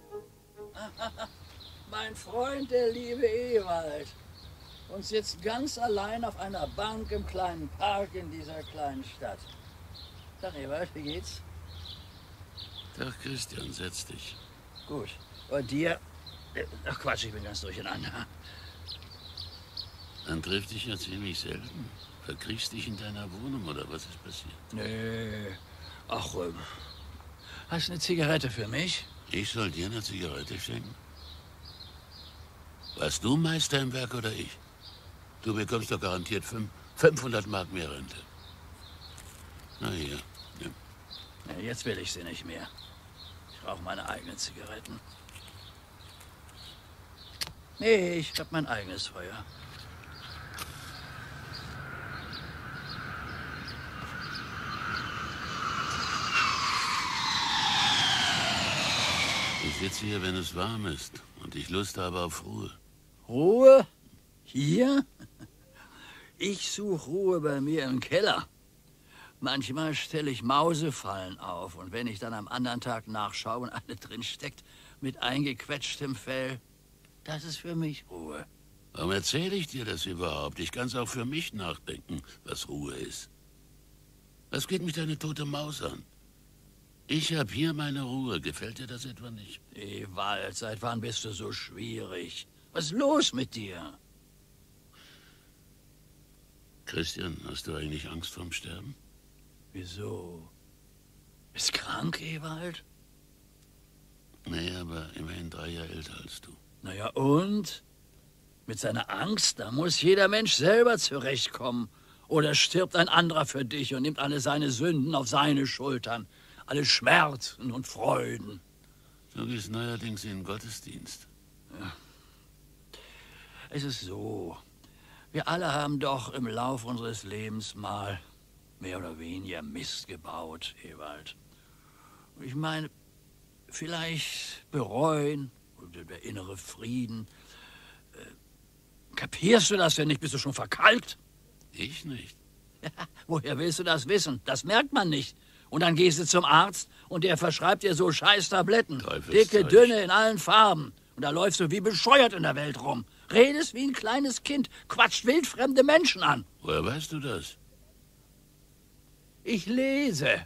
Mein Freund, der liebe Ewald, und sitzt ganz allein auf einer Bank im kleinen Park in dieser kleinen Stadt. Tag, Ewald, wie geht's? Tag, Christian, setz dich. Gut. Und dir? Ach Quatsch, ich bin ganz durcheinander. Man trifft dich ja ziemlich selten. Verkriechst dich in deiner Wohnung oder was ist passiert? Nee. Ach, ähm, hast du eine Zigarette für mich? Ich soll dir eine Zigarette schenken? Warst du Meister im Werk oder ich? Du bekommst doch garantiert fünf, fünfhundert Mark mehr Rente. Na hier, nimm. Ja, jetzt will ich sie nicht mehr. Ich brauche meine eigenen Zigaretten. Nee, ich hab mein eigenes Feuer. Ich sitze hier, wenn es warm ist und ich Lust habe auf Ruhe. Ruhe? Hier? Ich suche Ruhe bei mir im Keller. Manchmal stelle ich Mausefallen auf und wenn ich dann am anderen Tag nachschaue und eine drin steckt mit eingequetschtem Fell, das ist für mich Ruhe. Warum erzähle ich dir das überhaupt? Ich kann es auch für mich nachdenken, was Ruhe ist. Was geht mich deine tote Maus an? Ich habe hier meine Ruhe. Gefällt dir das etwa nicht? Ewald, seit wann bist du so schwierig? Was ist los mit dir? Christian, hast du eigentlich Angst vorm Sterben? Wieso? Bist krank, Ewald? Nee, aber immerhin drei Jahre älter als du. Na ja, und? Mit seiner Angst, da muss jeder Mensch selber zurechtkommen. Oder stirbt ein anderer für dich und nimmt alle seine Sünden auf seine Schultern. Alle Schmerzen und Freuden. Du gehst neuerdings in den Gottesdienst. Ja. Es ist so, wir alle haben doch im Lauf unseres Lebens mal mehr oder weniger Mist gebaut, Ewald. Ich meine, vielleicht bereuen oder der innere Frieden. Äh, kapierst du das denn nicht? Bist du schon verkalkt? Ich nicht. Ja, woher willst du das wissen? Das merkt man nicht. Und dann gehst du zum Arzt und der verschreibt dir so scheiß Tabletten. Dicke, dünne, in allen Farben. Und da läufst du wie bescheuert in der Welt rum. Redest wie ein kleines Kind, quatscht wildfremde Menschen an. Woher weißt du das? Ich lese.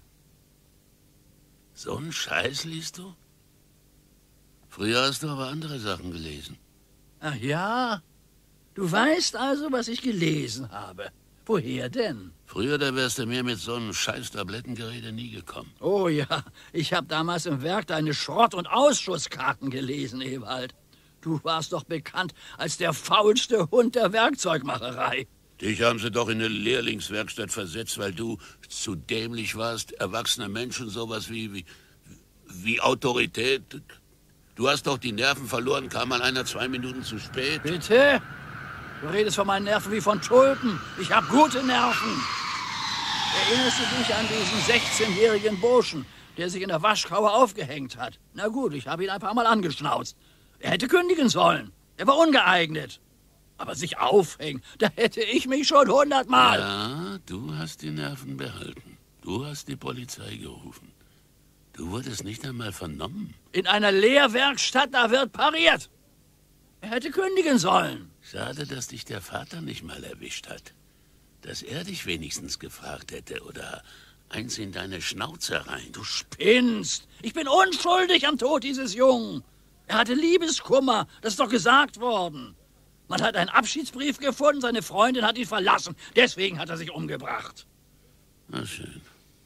So einen Scheiß liest du? Früher hast du aber andere Sachen gelesen. Ach ja? Du weißt also, was ich gelesen habe. Woher denn? Früher, da wärst du mir mit so einem scheiß Tablettengerede nie gekommen. Oh ja, ich habe damals im Werk deine Schrott- und Ausschusskarten gelesen, Ewald. Du warst doch bekannt als der faulste Hund der Werkzeugmacherei. Dich haben sie doch in eine Lehrlingswerkstatt versetzt, weil du zu dämlich warst, erwachsene Menschen sowas wie, wie, wie Autorität. Du hast doch die Nerven verloren, kam mal einer zwei Minuten zu spät. Bitte? Du redest von meinen Nerven wie von Tulpen. Ich habe gute Nerven. Erinnerst du dich an diesen sechzehnjährigen Burschen, der sich in der Waschkaue aufgehängt hat? Na gut, ich habe ihn ein paar Mal angeschnauzt. Er hätte kündigen sollen. Er war ungeeignet. Aber sich aufhängen, da hätte ich mich schon hundertmal. Ja, du hast die Nerven behalten. Du hast die Polizei gerufen. Du wurdest nicht einmal vernommen. In einer Lehrwerkstatt, da wird pariert. Er hätte kündigen sollen. Schade, dass dich der Vater nicht mal erwischt hat. Dass er dich wenigstens gefragt hätte oder eins in deine Schnauze rein. Du spinnst. Ich bin unschuldig am Tod dieses Jungen. Er hatte Liebeskummer, das ist doch gesagt worden. Man hat einen Abschiedsbrief gefunden, seine Freundin hat ihn verlassen. Deswegen hat er sich umgebracht. Na schön.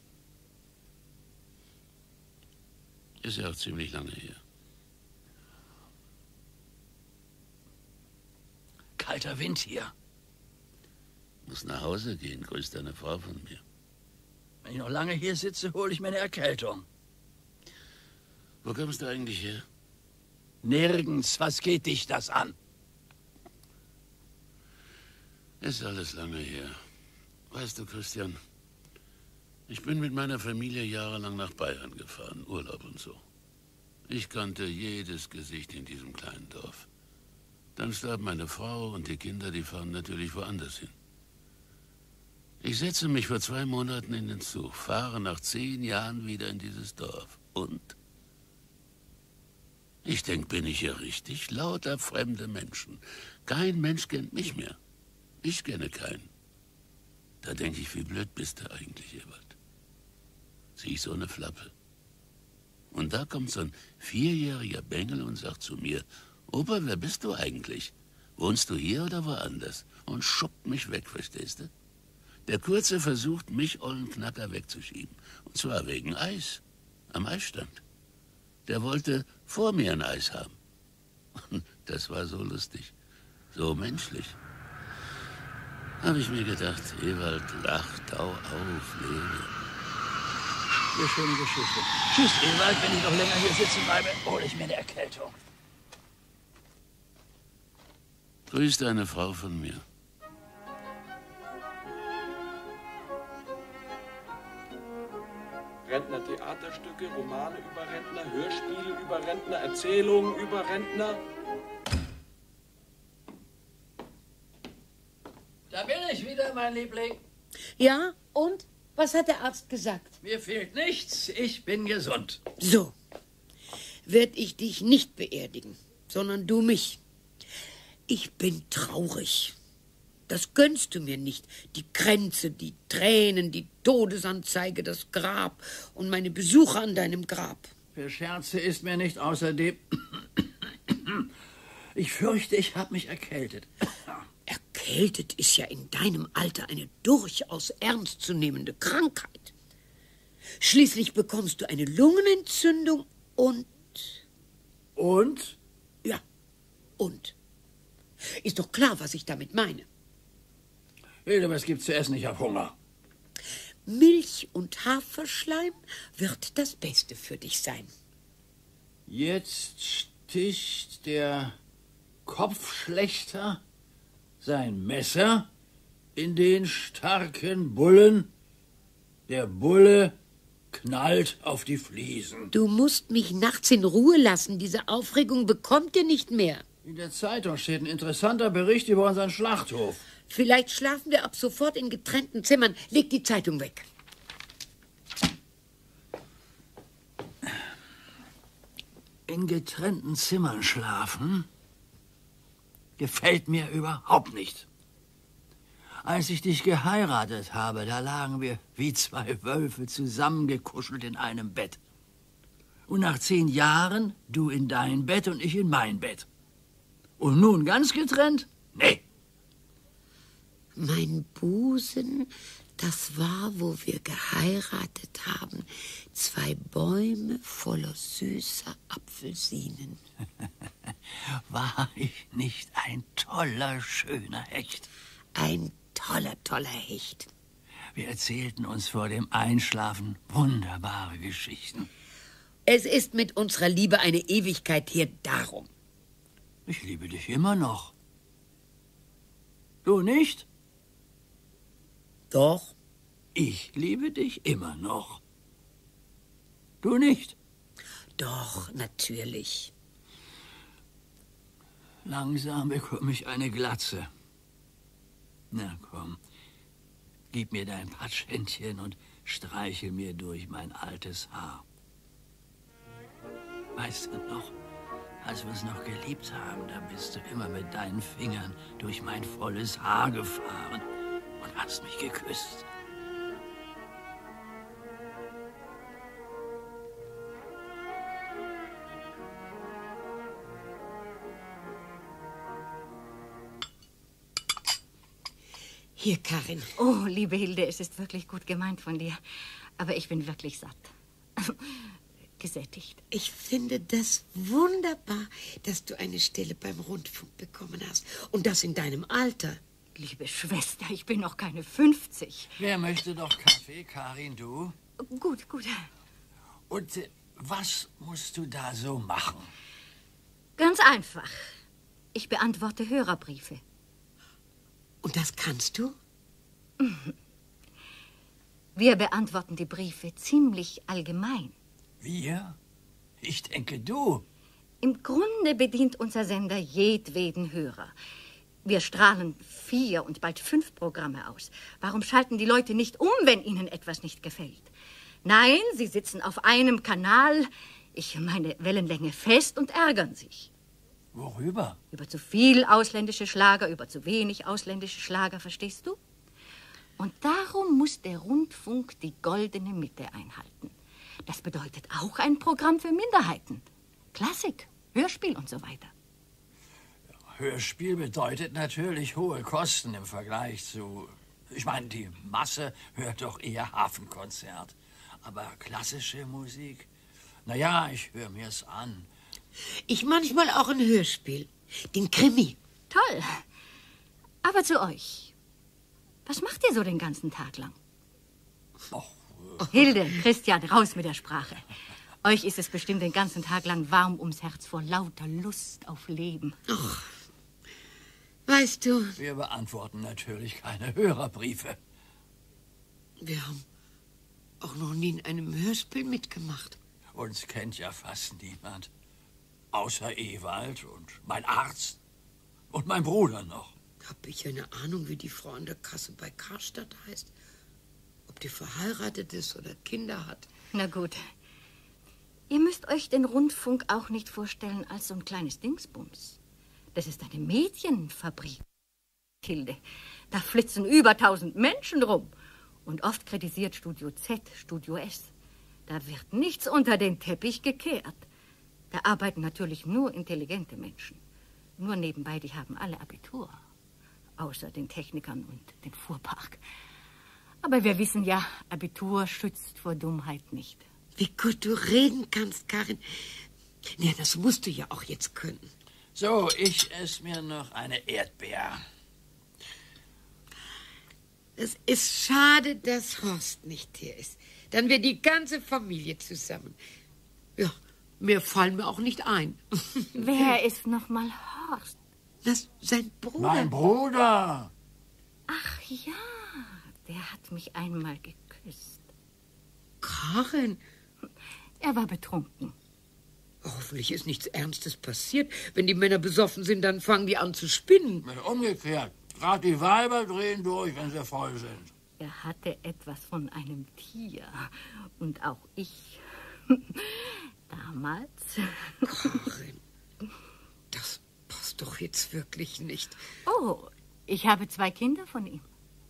Ist ja auch ziemlich lange her. Kalter Wind hier. Muss nach Hause gehen, grüßt deine Frau von mir. Wenn ich noch lange hier sitze, hole ich mir eine Erkältung. Wo kommst du eigentlich her? Nirgends. Was geht dich das an? Ist alles lange her. Weißt du, Christian, ich bin mit meiner Familie jahrelang nach Bayern gefahren, Urlaub und so. Ich kannte jedes Gesicht in diesem kleinen Dorf. Dann starb meine Frau und die Kinder, die fahren natürlich woanders hin. Ich setze mich vor zwei Monaten in den Zug, fahre nach zehn Jahren wieder in dieses Dorf. Und? Ich denke, bin ich hier richtig? Lauter fremde Menschen. Kein Mensch kennt mich mehr. Ich kenne keinen. Da denke ich, wie blöd bist du eigentlich, Ewald? Sieh ich so eine Flappe. Und da kommt so ein vierjähriger Bengel und sagt zu mir, Opa, wer bist du eigentlich? Wohnst du hier oder woanders? Und schubbt mich weg, verstehst du? Der Kurze versucht, mich, ollen Knacker, wegzuschieben. Und zwar wegen Eis. Am Eisstand. Der wollte vor mir ein Eis haben. Das war so lustig. So menschlich. Habe ich mir gedacht, Ewald, lach, tau auf, lebe. Eine schöne Geschichte. Tschüss, Ewald, wenn ich noch länger hier sitzen bleibe, hole ich mir eine Erkältung. Grüß deine Frau von mir. Rentner Theaterstücke, Romane über Rentner, Hörspiele über Rentner, Erzählungen über Rentner. Da bin ich wieder, mein Liebling. Ja, und? Was hat der Arzt gesagt? Mir fehlt nichts, ich bin gesund. So, werd ich dich nicht beerdigen, sondern du mich. Ich bin traurig. Das gönnst du mir nicht. Die Kränze, die Tränen, die Todesanzeige, das Grab und meine Besuche an deinem Grab. Für Scherze ist mir nicht außerdem. Ich fürchte, ich habe mich erkältet. Erkältet ist ja in deinem Alter eine durchaus ernstzunehmende Krankheit. Schließlich bekommst du eine Lungenentzündung und... Und? Ja, und. Ist doch klar, was ich damit meine. Hilde, was gibt's zu essen? Ich hab Hunger. Milch und Haferschleim wird das Beste für dich sein. Jetzt sticht der Kopfschlächter sein Messer in den starken Bullen. Der Bulle knallt auf die Fliesen. Du musst mich nachts in Ruhe lassen. Diese Aufregung bekommt ihr nicht mehr. In der Zeitung steht ein interessanter Bericht über unseren Schlachthof. Vielleicht schlafen wir ab sofort in getrennten Zimmern. Leg die Zeitung weg. In getrennten Zimmern schlafen gefällt mir überhaupt nicht. Als ich dich geheiratet habe, da lagen wir wie zwei Wölfe zusammengekuschelt in einem Bett. Und nach zehn Jahren du in dein Bett und ich in mein Bett. Und nun ganz getrennt? Nee. Mein Busen, das war, wo wir geheiratet haben. Zwei Bäume voller süßer Apfelsinen. War ich nicht ein toller, schöner Hecht? Ein toller, toller Hecht. Wir erzählten uns vor dem Einschlafen wunderbare Geschichten. Es ist mit unserer Liebe eine Ewigkeit hier darum. Ich liebe dich immer noch. Du nicht? Doch. Ich liebe dich immer noch. Du nicht? Doch, natürlich. Langsam bekomme ich eine Glatze. Na komm, gib mir dein Patschhändchen und streichel mir durch mein altes Haar. Weißt du noch, als wir uns noch geliebt haben, da bist du immer mit deinen Fingern durch mein volles Haar gefahren und hast mich geküsst. Hier, Karin. Oh, liebe Hilde, es ist wirklich gut gemeint von dir. Aber ich bin wirklich satt. Gesättigt. Ich finde das wunderbar, dass du eine Stelle beim Rundfunk bekommen hast. Und das in deinem Alter. Liebe Schwester, ich bin noch keine fünfzig. Wer möchte doch Kaffee, Karin, du? Gut, gut. Und äh, was musst du da so machen? Ganz einfach. Ich beantworte Hörerbriefe. Und das kannst du? Wir beantworten die Briefe ziemlich allgemein. Wir? Ich denke, du. Im Grunde bedient unser Sender jedweden Hörer. Wir strahlen vier und bald fünf Programme aus. Warum schalten die Leute nicht um, wenn ihnen etwas nicht gefällt? Nein, sie sitzen auf einem Kanal, ich meine Wellenlänge, fest und ärgern sich. Worüber? Über zu viel ausländische Schlager, über zu wenig ausländische Schlager, verstehst du? Und darum muss der Rundfunk die goldene Mitte einhalten. Das bedeutet auch ein Programm für Minderheiten. Klassik, Hörspiel und so weiter. Hörspiel bedeutet natürlich hohe Kosten im Vergleich zu... Ich meine, die Masse hört doch eher Hafenkonzert. Aber klassische Musik? Naja, ich höre mir's an. Ich manchmal auch ein Hörspiel. Den Krimi. Toll. Aber zu euch. Was macht ihr so den ganzen Tag lang? Och, Hilde, Christian, raus mit der Sprache. Euch ist es bestimmt den ganzen Tag lang warm ums Herz vor lauter Lust auf Leben. Ach, weißt du... Wir beantworten natürlich keine Hörerbriefe. Wir haben auch noch nie in einem Hörspiel mitgemacht. Uns kennt ja fast niemand. Außer Ewald und mein Arzt und mein Bruder noch. Hab ich eine Ahnung, wie die Frau an der Kasse bei Karstadt heißt? Ob die verheiratet ist oder Kinder hat? Na gut. Ihr müsst euch den Rundfunk auch nicht vorstellen als so ein kleines Dingsbums. Das ist eine Medienfabrik, Hilde. Da flitzen über tausend Menschen rum. Und oft kritisiert Studio Z, Studio S. Da wird nichts unter den Teppich gekehrt. Da arbeiten natürlich nur intelligente Menschen. Nur nebenbei, die haben alle Abitur. Außer den Technikern und dem Fuhrpark. Aber wir wissen ja, Abitur schützt vor Dummheit nicht. Wie gut du reden kannst, Karin. Ja, das musst du ja auch jetzt können. So, ich esse mir noch eine Erdbeer. Es ist schade, dass Horst nicht hier ist. Dann wäre die ganze Familie zusammen. Ja, mehr fallen mir auch nicht ein. Wer ist noch mal Horst? Das ist sein Bruder. Mein Bruder. Ach ja, der hat mich einmal geküsst. Karin? Er war betrunken. Hoffentlich ist nichts Ernstes passiert. Wenn die Männer besoffen sind, dann fangen die an zu spinnen. Umgekehrt. Gerade die Weiber drehen durch, wenn sie voll sind. Er hatte etwas von einem Tier. Und auch ich. Damals. Karin, das passt doch jetzt wirklich nicht. Oh, ich habe zwei Kinder von ihm.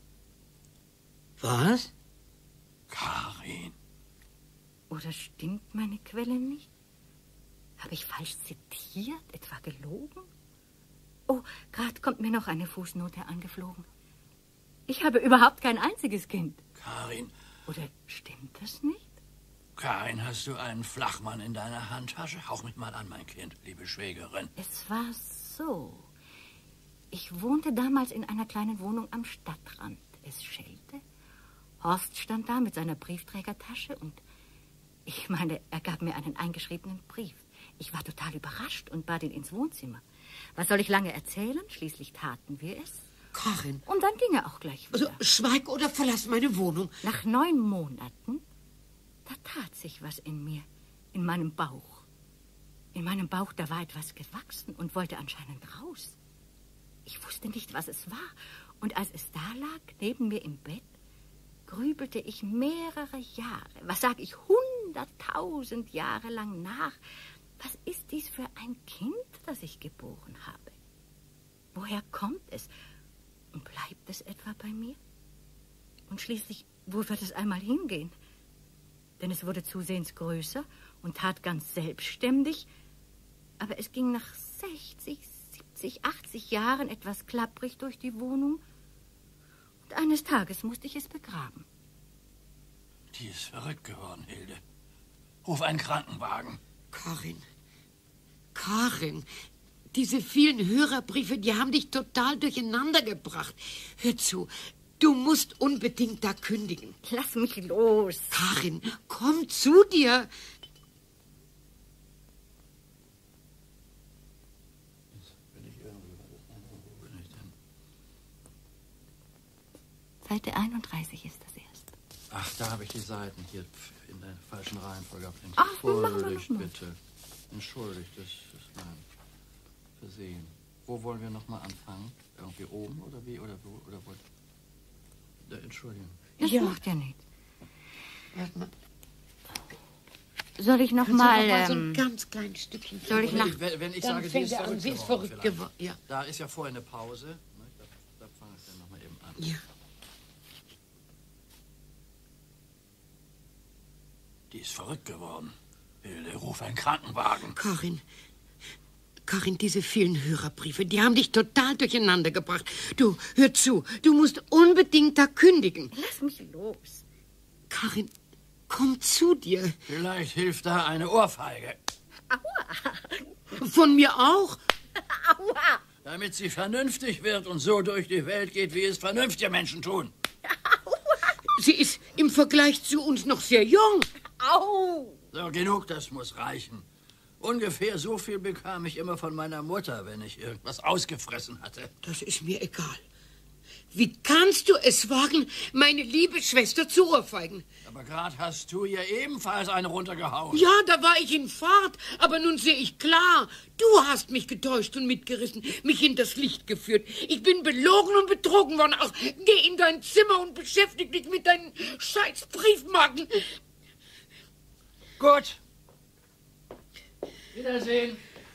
Was? Karin. Oder stimmt meine Quelle nicht? Habe ich falsch zitiert? Etwa gelogen? Oh, gerade kommt mir noch eine Fußnote angeflogen. Ich habe überhaupt kein einziges Kind. Karin. Oder stimmt das nicht? Karin, hast du einen Flachmann in deiner Handtasche? Hauch mich mal an, mein Kind, liebe Schwägerin. Es war so. Ich wohnte damals in einer kleinen Wohnung am Stadtrand. Es schellte. Horst stand da mit seiner Briefträgertasche und ich meine, er gab mir einen eingeschriebenen Brief. Ich war total überrascht und bat ihn ins Wohnzimmer. Was soll ich lange erzählen? Schließlich taten wir es. Karin. Und dann ging er auch gleich wieder. Also, schweig oder verlass meine Wohnung. Nach neun Monaten, da tat sich was in mir, in meinem Bauch. In meinem Bauch, da war etwas gewachsen und wollte anscheinend raus. Ich wusste nicht, was es war. Und als es da lag, neben mir im Bett, grübelte ich mehrere Jahre, was sag ich, hunderttausend Jahre lang nach. Was ist dies für ein Kind, das ich geboren habe? Woher kommt es? Und bleibt es etwa bei mir? Und schließlich, wo wird es einmal hingehen? Denn es wurde zusehends größer und tat ganz selbstständig. Aber es ging nach sechzig, siebzig, achtzig Jahren etwas klapprig durch die Wohnung. Und eines Tages musste ich es begraben. Die ist verrückt geworden, Hilde. Ruf einen Krankenwagen. Karin, Karin, diese vielen Hörerbriefe, die haben dich total durcheinander gebracht. Hör zu, du musst unbedingt da kündigen. Lass mich los. Karin, komm zu dir. Seite einunddreißig ist das erst. Ach, da habe ich die Seiten hier in der falschen Reihenfolge. Ach, Entschuldigt, bitte. Entschuldigt, das ist mein Versehen. Wo wollen wir noch mal anfangen? Irgendwie oben oder wie? Oder wo? Oder wo? Da, Entschuldigung. Das Ja. macht ja nichts. Warte mal. Soll ich noch Kannst du mal... noch mal so ähm, ein ganz kleines Stückchen... soll ich nach... Ich, wenn wenn ich Dann sage, sie fängt ist er an, verrückt sie ist geworden, verrückt vielleicht. geworden, ja. Da ist ja vorher eine Pause. Ne? Da, da fange ich dann noch mal eben an. Ja. Die ist verrückt geworden. Hilde, ruf einen Krankenwagen. Karin, Karin, diese vielen Hörerbriefe, die haben dich total durcheinander gebracht. Du, hör zu, du musst unbedingt da kündigen. Lass mich los. Karin, komm zu dir. Vielleicht hilft da eine Ohrfeige. Aua. Von mir auch? Aua. Damit sie vernünftig wird und so durch die Welt geht, wie es vernünftige Menschen tun. Sie ist im Vergleich zu uns noch sehr jung. Au. So, genug, das muss reichen. Ungefähr so viel bekam ich immer von meiner Mutter, wenn ich irgendwas ausgefressen hatte. Das ist mir egal. Wie kannst du es wagen, meine liebe Schwester zu ohrfeigen? Aber gerade hast du ihr ebenfalls eine runtergehauen. Ja, da war ich in Fahrt, aber nun sehe ich klar. Du hast mich getäuscht und mitgerissen, mich in das Licht geführt. Ich bin belogen und betrogen worden. Ach, geh in dein Zimmer und beschäftige dich mit deinen scheiß Briefmarken. Gut. Wiedersehen.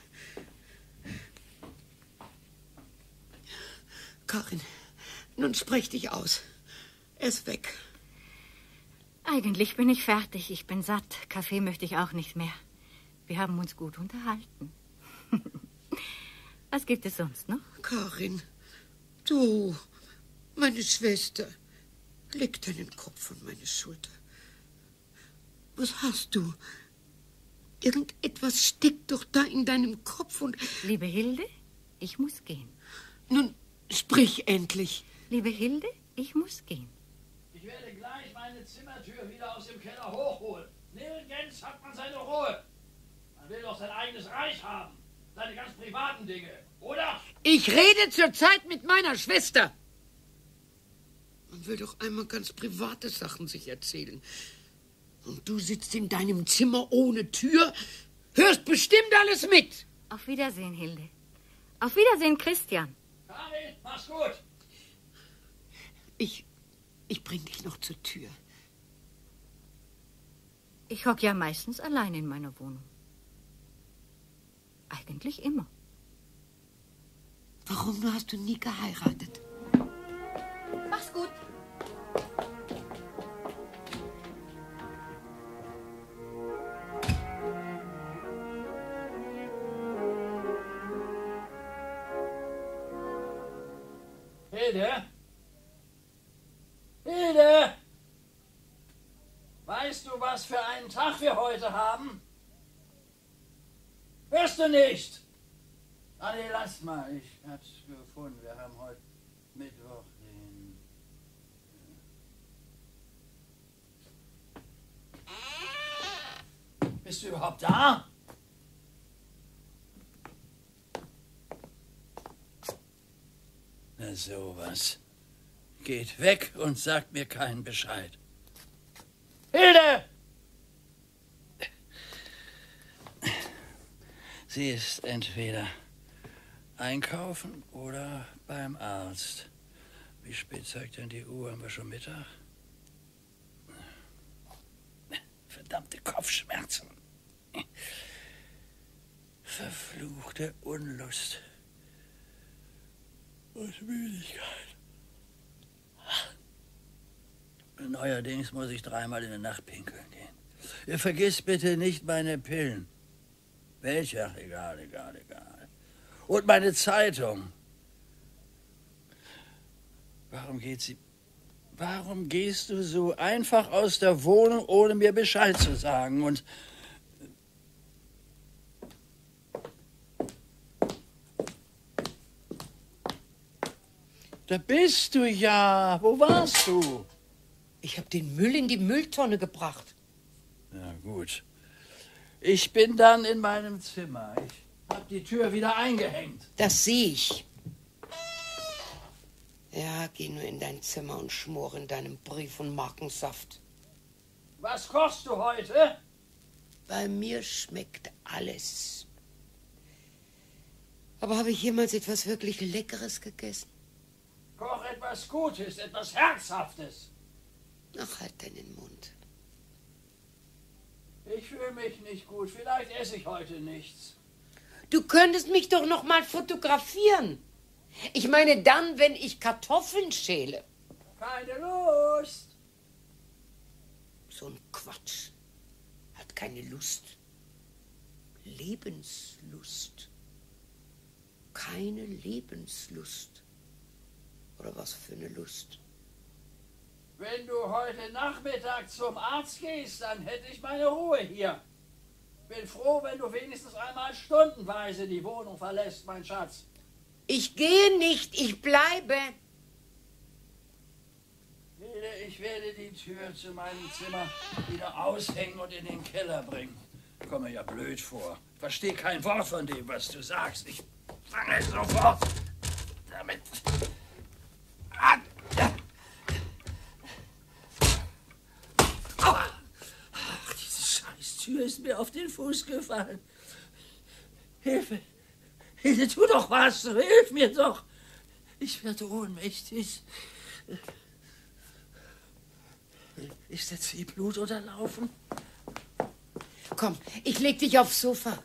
Karin, nun sprech dich aus. Er ist weg. Eigentlich bin ich fertig. Ich bin satt. Kaffee möchte ich auch nicht mehr. Wir haben uns gut unterhalten. Was gibt es sonst noch? Karin, du, meine Schwester, leg deinen Kopf an meine Schulter. Was hast du? Irgendetwas steckt doch da in deinem Kopf und... Liebe Hilde, ich muss gehen. Nun, sprich endlich. Liebe Hilde, ich muss gehen. Ich werde gleich meine Zimmertür wieder aus dem Keller hochholen. Nirgends hat man seine Ruhe. Man will doch sein eigenes Reich haben. Seine ganz privaten Dinge, oder? Ich rede zurzeit mit meiner Schwester. Man will doch einmal ganz private Sachen sich erzählen. Und du sitzt in deinem Zimmer ohne Tür, hörst bestimmt alles mit. Auf Wiedersehen, Hilde. Auf Wiedersehen, Christian. Karin, mach's gut. Ich, ich bring dich noch zur Tür. Ich hock ja meistens allein in meiner Wohnung. Eigentlich immer. Warum nur hast du nie geheiratet? Mach's gut. Hilde? Hilde? Weißt du, was für einen Tag wir heute haben? Hörst du nicht? Ah, nee, lasst mal. Ich hab's gefunden. Wir haben heute Mittwoch den... Bist du überhaupt da? Na sowas. Geht weg und sagt mir keinen Bescheid. Hilde! Sie ist entweder einkaufen oder beim Arzt. Wie spät zeigt denn die Uhr? Haben wir schon Mittag? Verdammte Kopfschmerzen. Verfluchte Unlust. Und Müdigkeit. Neuerdings muss ich dreimal in der Nacht pinkeln gehen. Vergiss bitte nicht meine Pillen. Welche? Ach, egal, egal, egal. Und meine Zeitung. Warum geht sie... Warum gehst du so einfach aus der Wohnung, ohne mir Bescheid zu sagen? Und... Da bist du ja. Wo warst du? Ich habe den Müll in die Mülltonne gebracht. Ja, gut. Ich bin dann in meinem Zimmer. Ich habe die Tür wieder eingehängt. Das sehe ich. Ja, geh nur in dein Zimmer und schmor in deinem Brief- und Markensaft. Was kochst du heute? Bei mir schmeckt alles. Aber habe ich jemals etwas wirklich Leckeres gegessen? Koch etwas Gutes, etwas Herzhaftes. Ach, halt deinen Mund. Ich fühle mich nicht gut. Vielleicht esse ich heute nichts. Du könntest mich doch noch mal fotografieren. Ich meine dann, wenn ich Kartoffeln schäle. Keine Lust. So ein Quatsch. Hat keine Lust. Lebenslust. Keine Lebenslust. Oder was für eine Lust. Wenn du heute Nachmittag zum Arzt gehst, dann hätte ich meine Ruhe hier. Bin froh, wenn du wenigstens einmal stundenweise die Wohnung verlässt, mein Schatz. Ich gehe nicht, ich bleibe. Hilde, ich werde die Tür zu meinem Zimmer wieder aushängen und in den Keller bringen. Komme ja blöd vor. Verstehe kein Wort von dem, was du sagst. Ich fange sofort damit an. Aua! Ach, diese Scheißtür ist mir auf den Fuß gefallen. Hilfe! Hilde, tu doch was! Hilf mir doch! Ich werde ohnmächtig. Ist der Zeh Blut unterlaufen? Komm, ich leg dich aufs Sofa.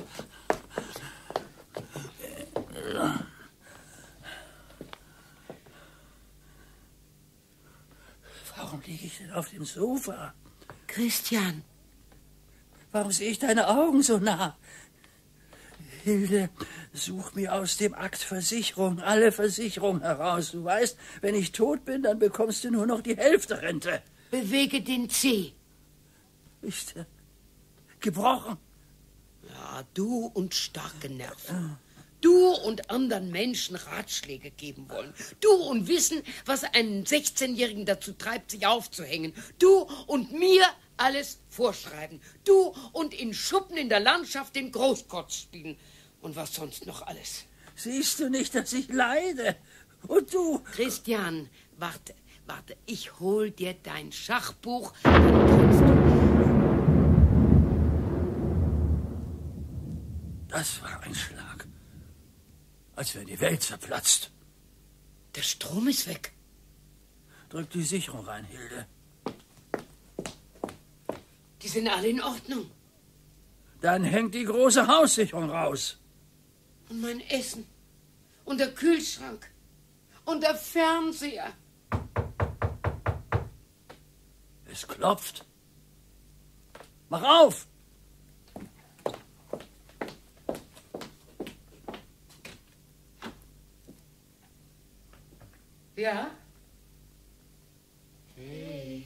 Warum liege ich denn auf dem Sofa? Christian. Warum sehe ich deine Augen so nah? Hilde, such mir aus dem Akt Versicherung alle Versicherungen heraus. Du weißt, wenn ich tot bin, dann bekommst du nur noch die Hälfte Rente. Bewege den Zeh. Ist er gebrochen? Ja, du und starke Nerven. Du und anderen Menschen Ratschläge geben wollen. Du und wissen, was einen sechzehnjährigen dazu treibt, sich aufzuhängen. Du und mir alles vorschreiben. Du und in Schuppen in der Landschaft den Großkotz spielen. Und was sonst noch alles. Siehst du nicht, dass ich leide? Und du? Christian, warte, warte. Ich hol dir dein Schachbuch. Dann kannst du... Das war ein Schlag. Als wäre die Welt zerplatzt. Der Strom ist weg. Drück die Sicherung rein, Hilde. Die sind alle in Ordnung. Dann hängt die große Haussicherung raus. Und mein Essen. Und der Kühlschrank. Und der Fernseher. Es klopft. Mach auf! Ja? Hey.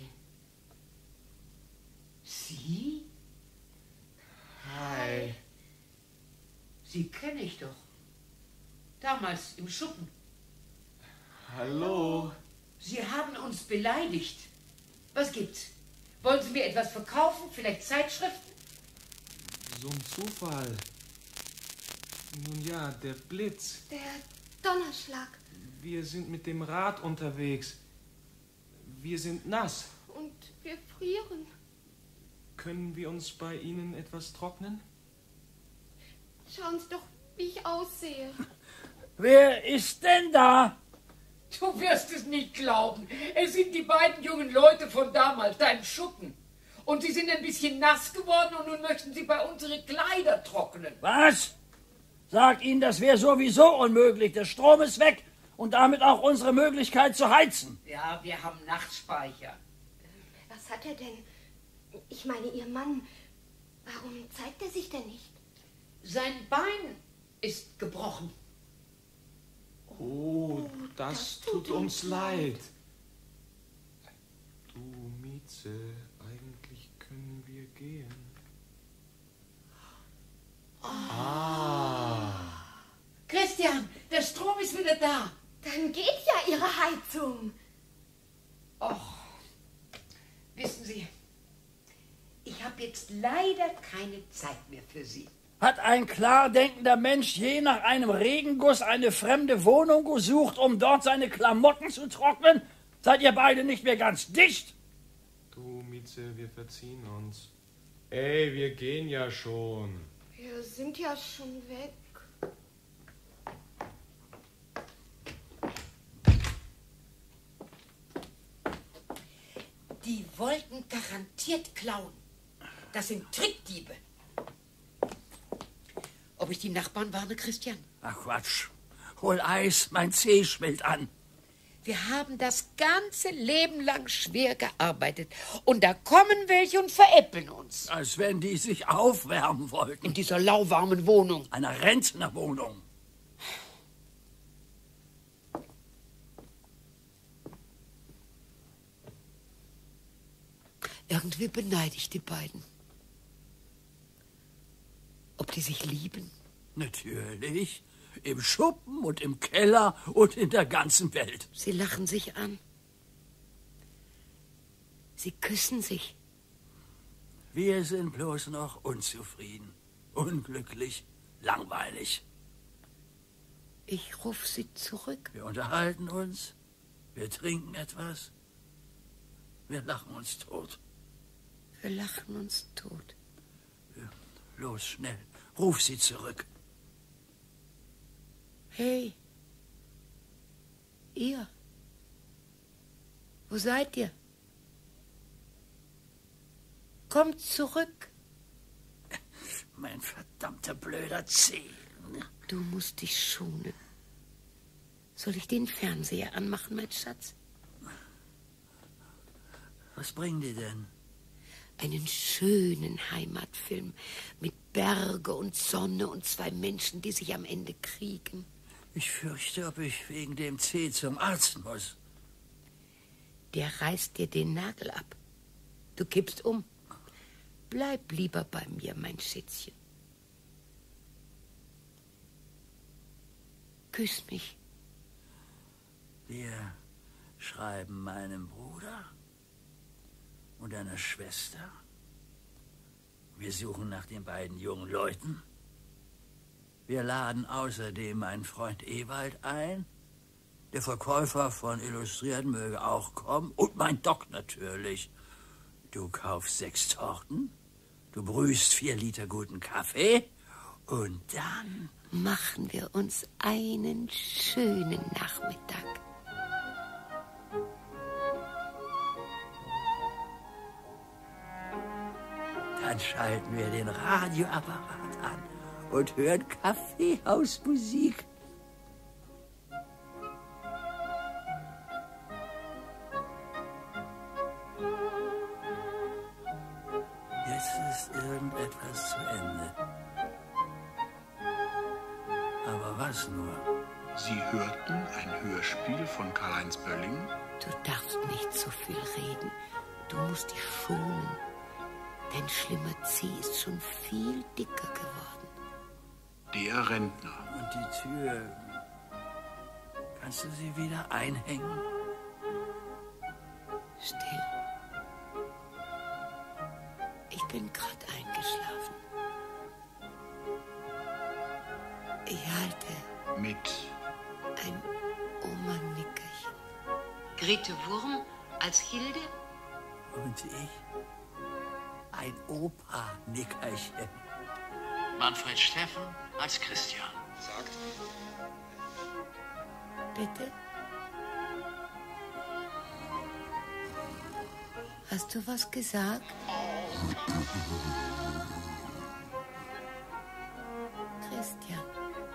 Sie? Hi. Sie kenne ich doch. Damals im Schuppen. Hallo? Sie haben uns beleidigt. Was gibt's? Wollen Sie mir etwas verkaufen? Vielleicht Zeitschriften? So ein Zufall. Nun ja, der Blitz. Der Donnerschlag. Wir sind mit dem Rad unterwegs. Wir sind nass. Und wir frieren. Können wir uns bei Ihnen etwas trocknen? Schauen Sie doch, wie ich aussehe. Wer ist denn da? Du wirst es nicht glauben. Es sind die beiden jungen Leute von damals, dein Schuppen. Und sie sind ein bisschen nass geworden und nun möchten sie bei uns ihre Kleider trocknen. Was? Sag Ihnen, das wäre sowieso unmöglich. Der Strom ist weg und damit auch unsere Möglichkeit zu heizen. Ja, wir haben Nachtspeicher. Was hat er denn? Ich meine, Ihr Mann. Warum zeigt er sich denn nicht? Sein Bein ist gebrochen. Oh, das, das tut, tut uns leid. Du, Mieze, eigentlich können wir gehen. Oh. Ah. Christian, der Strom ist wieder da. Dann geht ja Ihre Heizung. Och, wissen Sie, ich habe jetzt leider keine Zeit mehr für Sie. Hat ein klar denkender Mensch je nach einem Regenguss eine fremde Wohnung gesucht, um dort seine Klamotten zu trocknen? Seid ihr beide nicht mehr ganz dicht? Du, Mieze, wir verziehen uns. Ey, wir gehen ja schon. Wir sind ja schon weg. Die wollten garantiert klauen. Das sind Trickdiebe. Ob ich die Nachbarn warne, Christian? Ach Quatsch. Hol Eis, mein Zeh schwillt an. Wir haben das ganze Leben lang schwer gearbeitet. Und da kommen welche und veräppeln uns. Als wenn die sich aufwärmen wollten. In dieser lauwarmen Wohnung. Einer Rentnerwohnung. Irgendwie beneide ich die beiden. Ob die sich lieben? Natürlich. Im Schuppen und im Keller und in der ganzen Welt. Sie lachen sich an. Sie küssen sich. Wir sind bloß noch unzufrieden, unglücklich, langweilig. Ich rufe sie zurück. Wir unterhalten uns, wir trinken etwas, wir lachen uns tot. Wir lachen uns tot. Los, schnell, ruf sie zurück. Hey, ihr, wo seid ihr? Kommt zurück. Mein verdammter blöder Zeh. Du musst dich schonen. Soll ich den Fernseher anmachen, mein Schatz? Was bringen die denn? Einen schönen Heimatfilm mit Berge und Sonne und zwei Menschen, die sich am Ende kriegen. Ich fürchte, ob ich wegen dem Zeh zum Arzt muss. Der reißt dir den Nagel ab. Du kippst um. Bleib lieber bei mir, mein Schätzchen. Küss mich. Wir schreiben meinem Bruder und einer Schwester. Wir suchen nach den beiden jungen Leuten. Wir laden außerdem meinen Freund Ewald ein. Der Verkäufer von Illustrierten möge auch kommen. Und mein Doc natürlich. Du kaufst sechs Torten. Du brühst vier Liter guten Kaffee. Und dann machen wir uns einen schönen Nachmittag. Dann schalten wir den Radioapparat an und hören Kaffeehausmusik. Jetzt ist irgendetwas zu Ende. Aber was nur? Sie hörten ein Hörspiel von Karl-Heinz Bölling. Du darfst nicht so viel reden. Du musst dich schonen. Dein schlimmer Zeh ist schon viel dicker geworden. Der Rentner. Und die Tür Kannst du sie wieder einhängen? Still. Ich bin gerade eingeschlafen. Ich halte Mit ein Oma-Nickerchen. Grete Wurm als Hilde? Und ich? Ein Opa-Nickerchen. Manfred Steffen als Christian. Sagt. Bitte? Hast du was gesagt? Christian.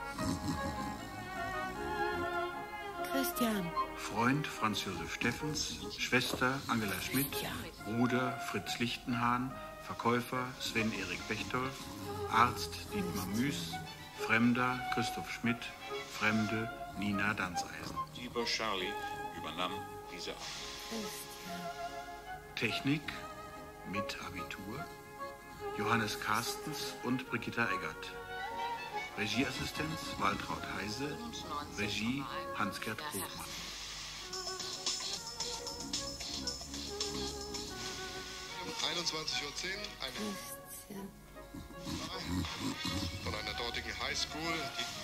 Christian. Freund Franz Josef Steffens, Schwester Angela Schmidt, Bruder Fritz Lichtenhahn, Verkäufer Sven-Erik Bechtolf, Arzt Dietmar Müß, Fremder Christoph Schmidt, Fremde Nina Danzeisen. Lieber Charlie übernahm diese Arbeit. Technik mit Abitur Johannes Carstens und Brigitta Eggert. Regieassistenz Waltraud Heise, Regie Hans-Gerd Krugmann. Um einundzwanzig Uhr zehn eine von einer dortigen Highschool, die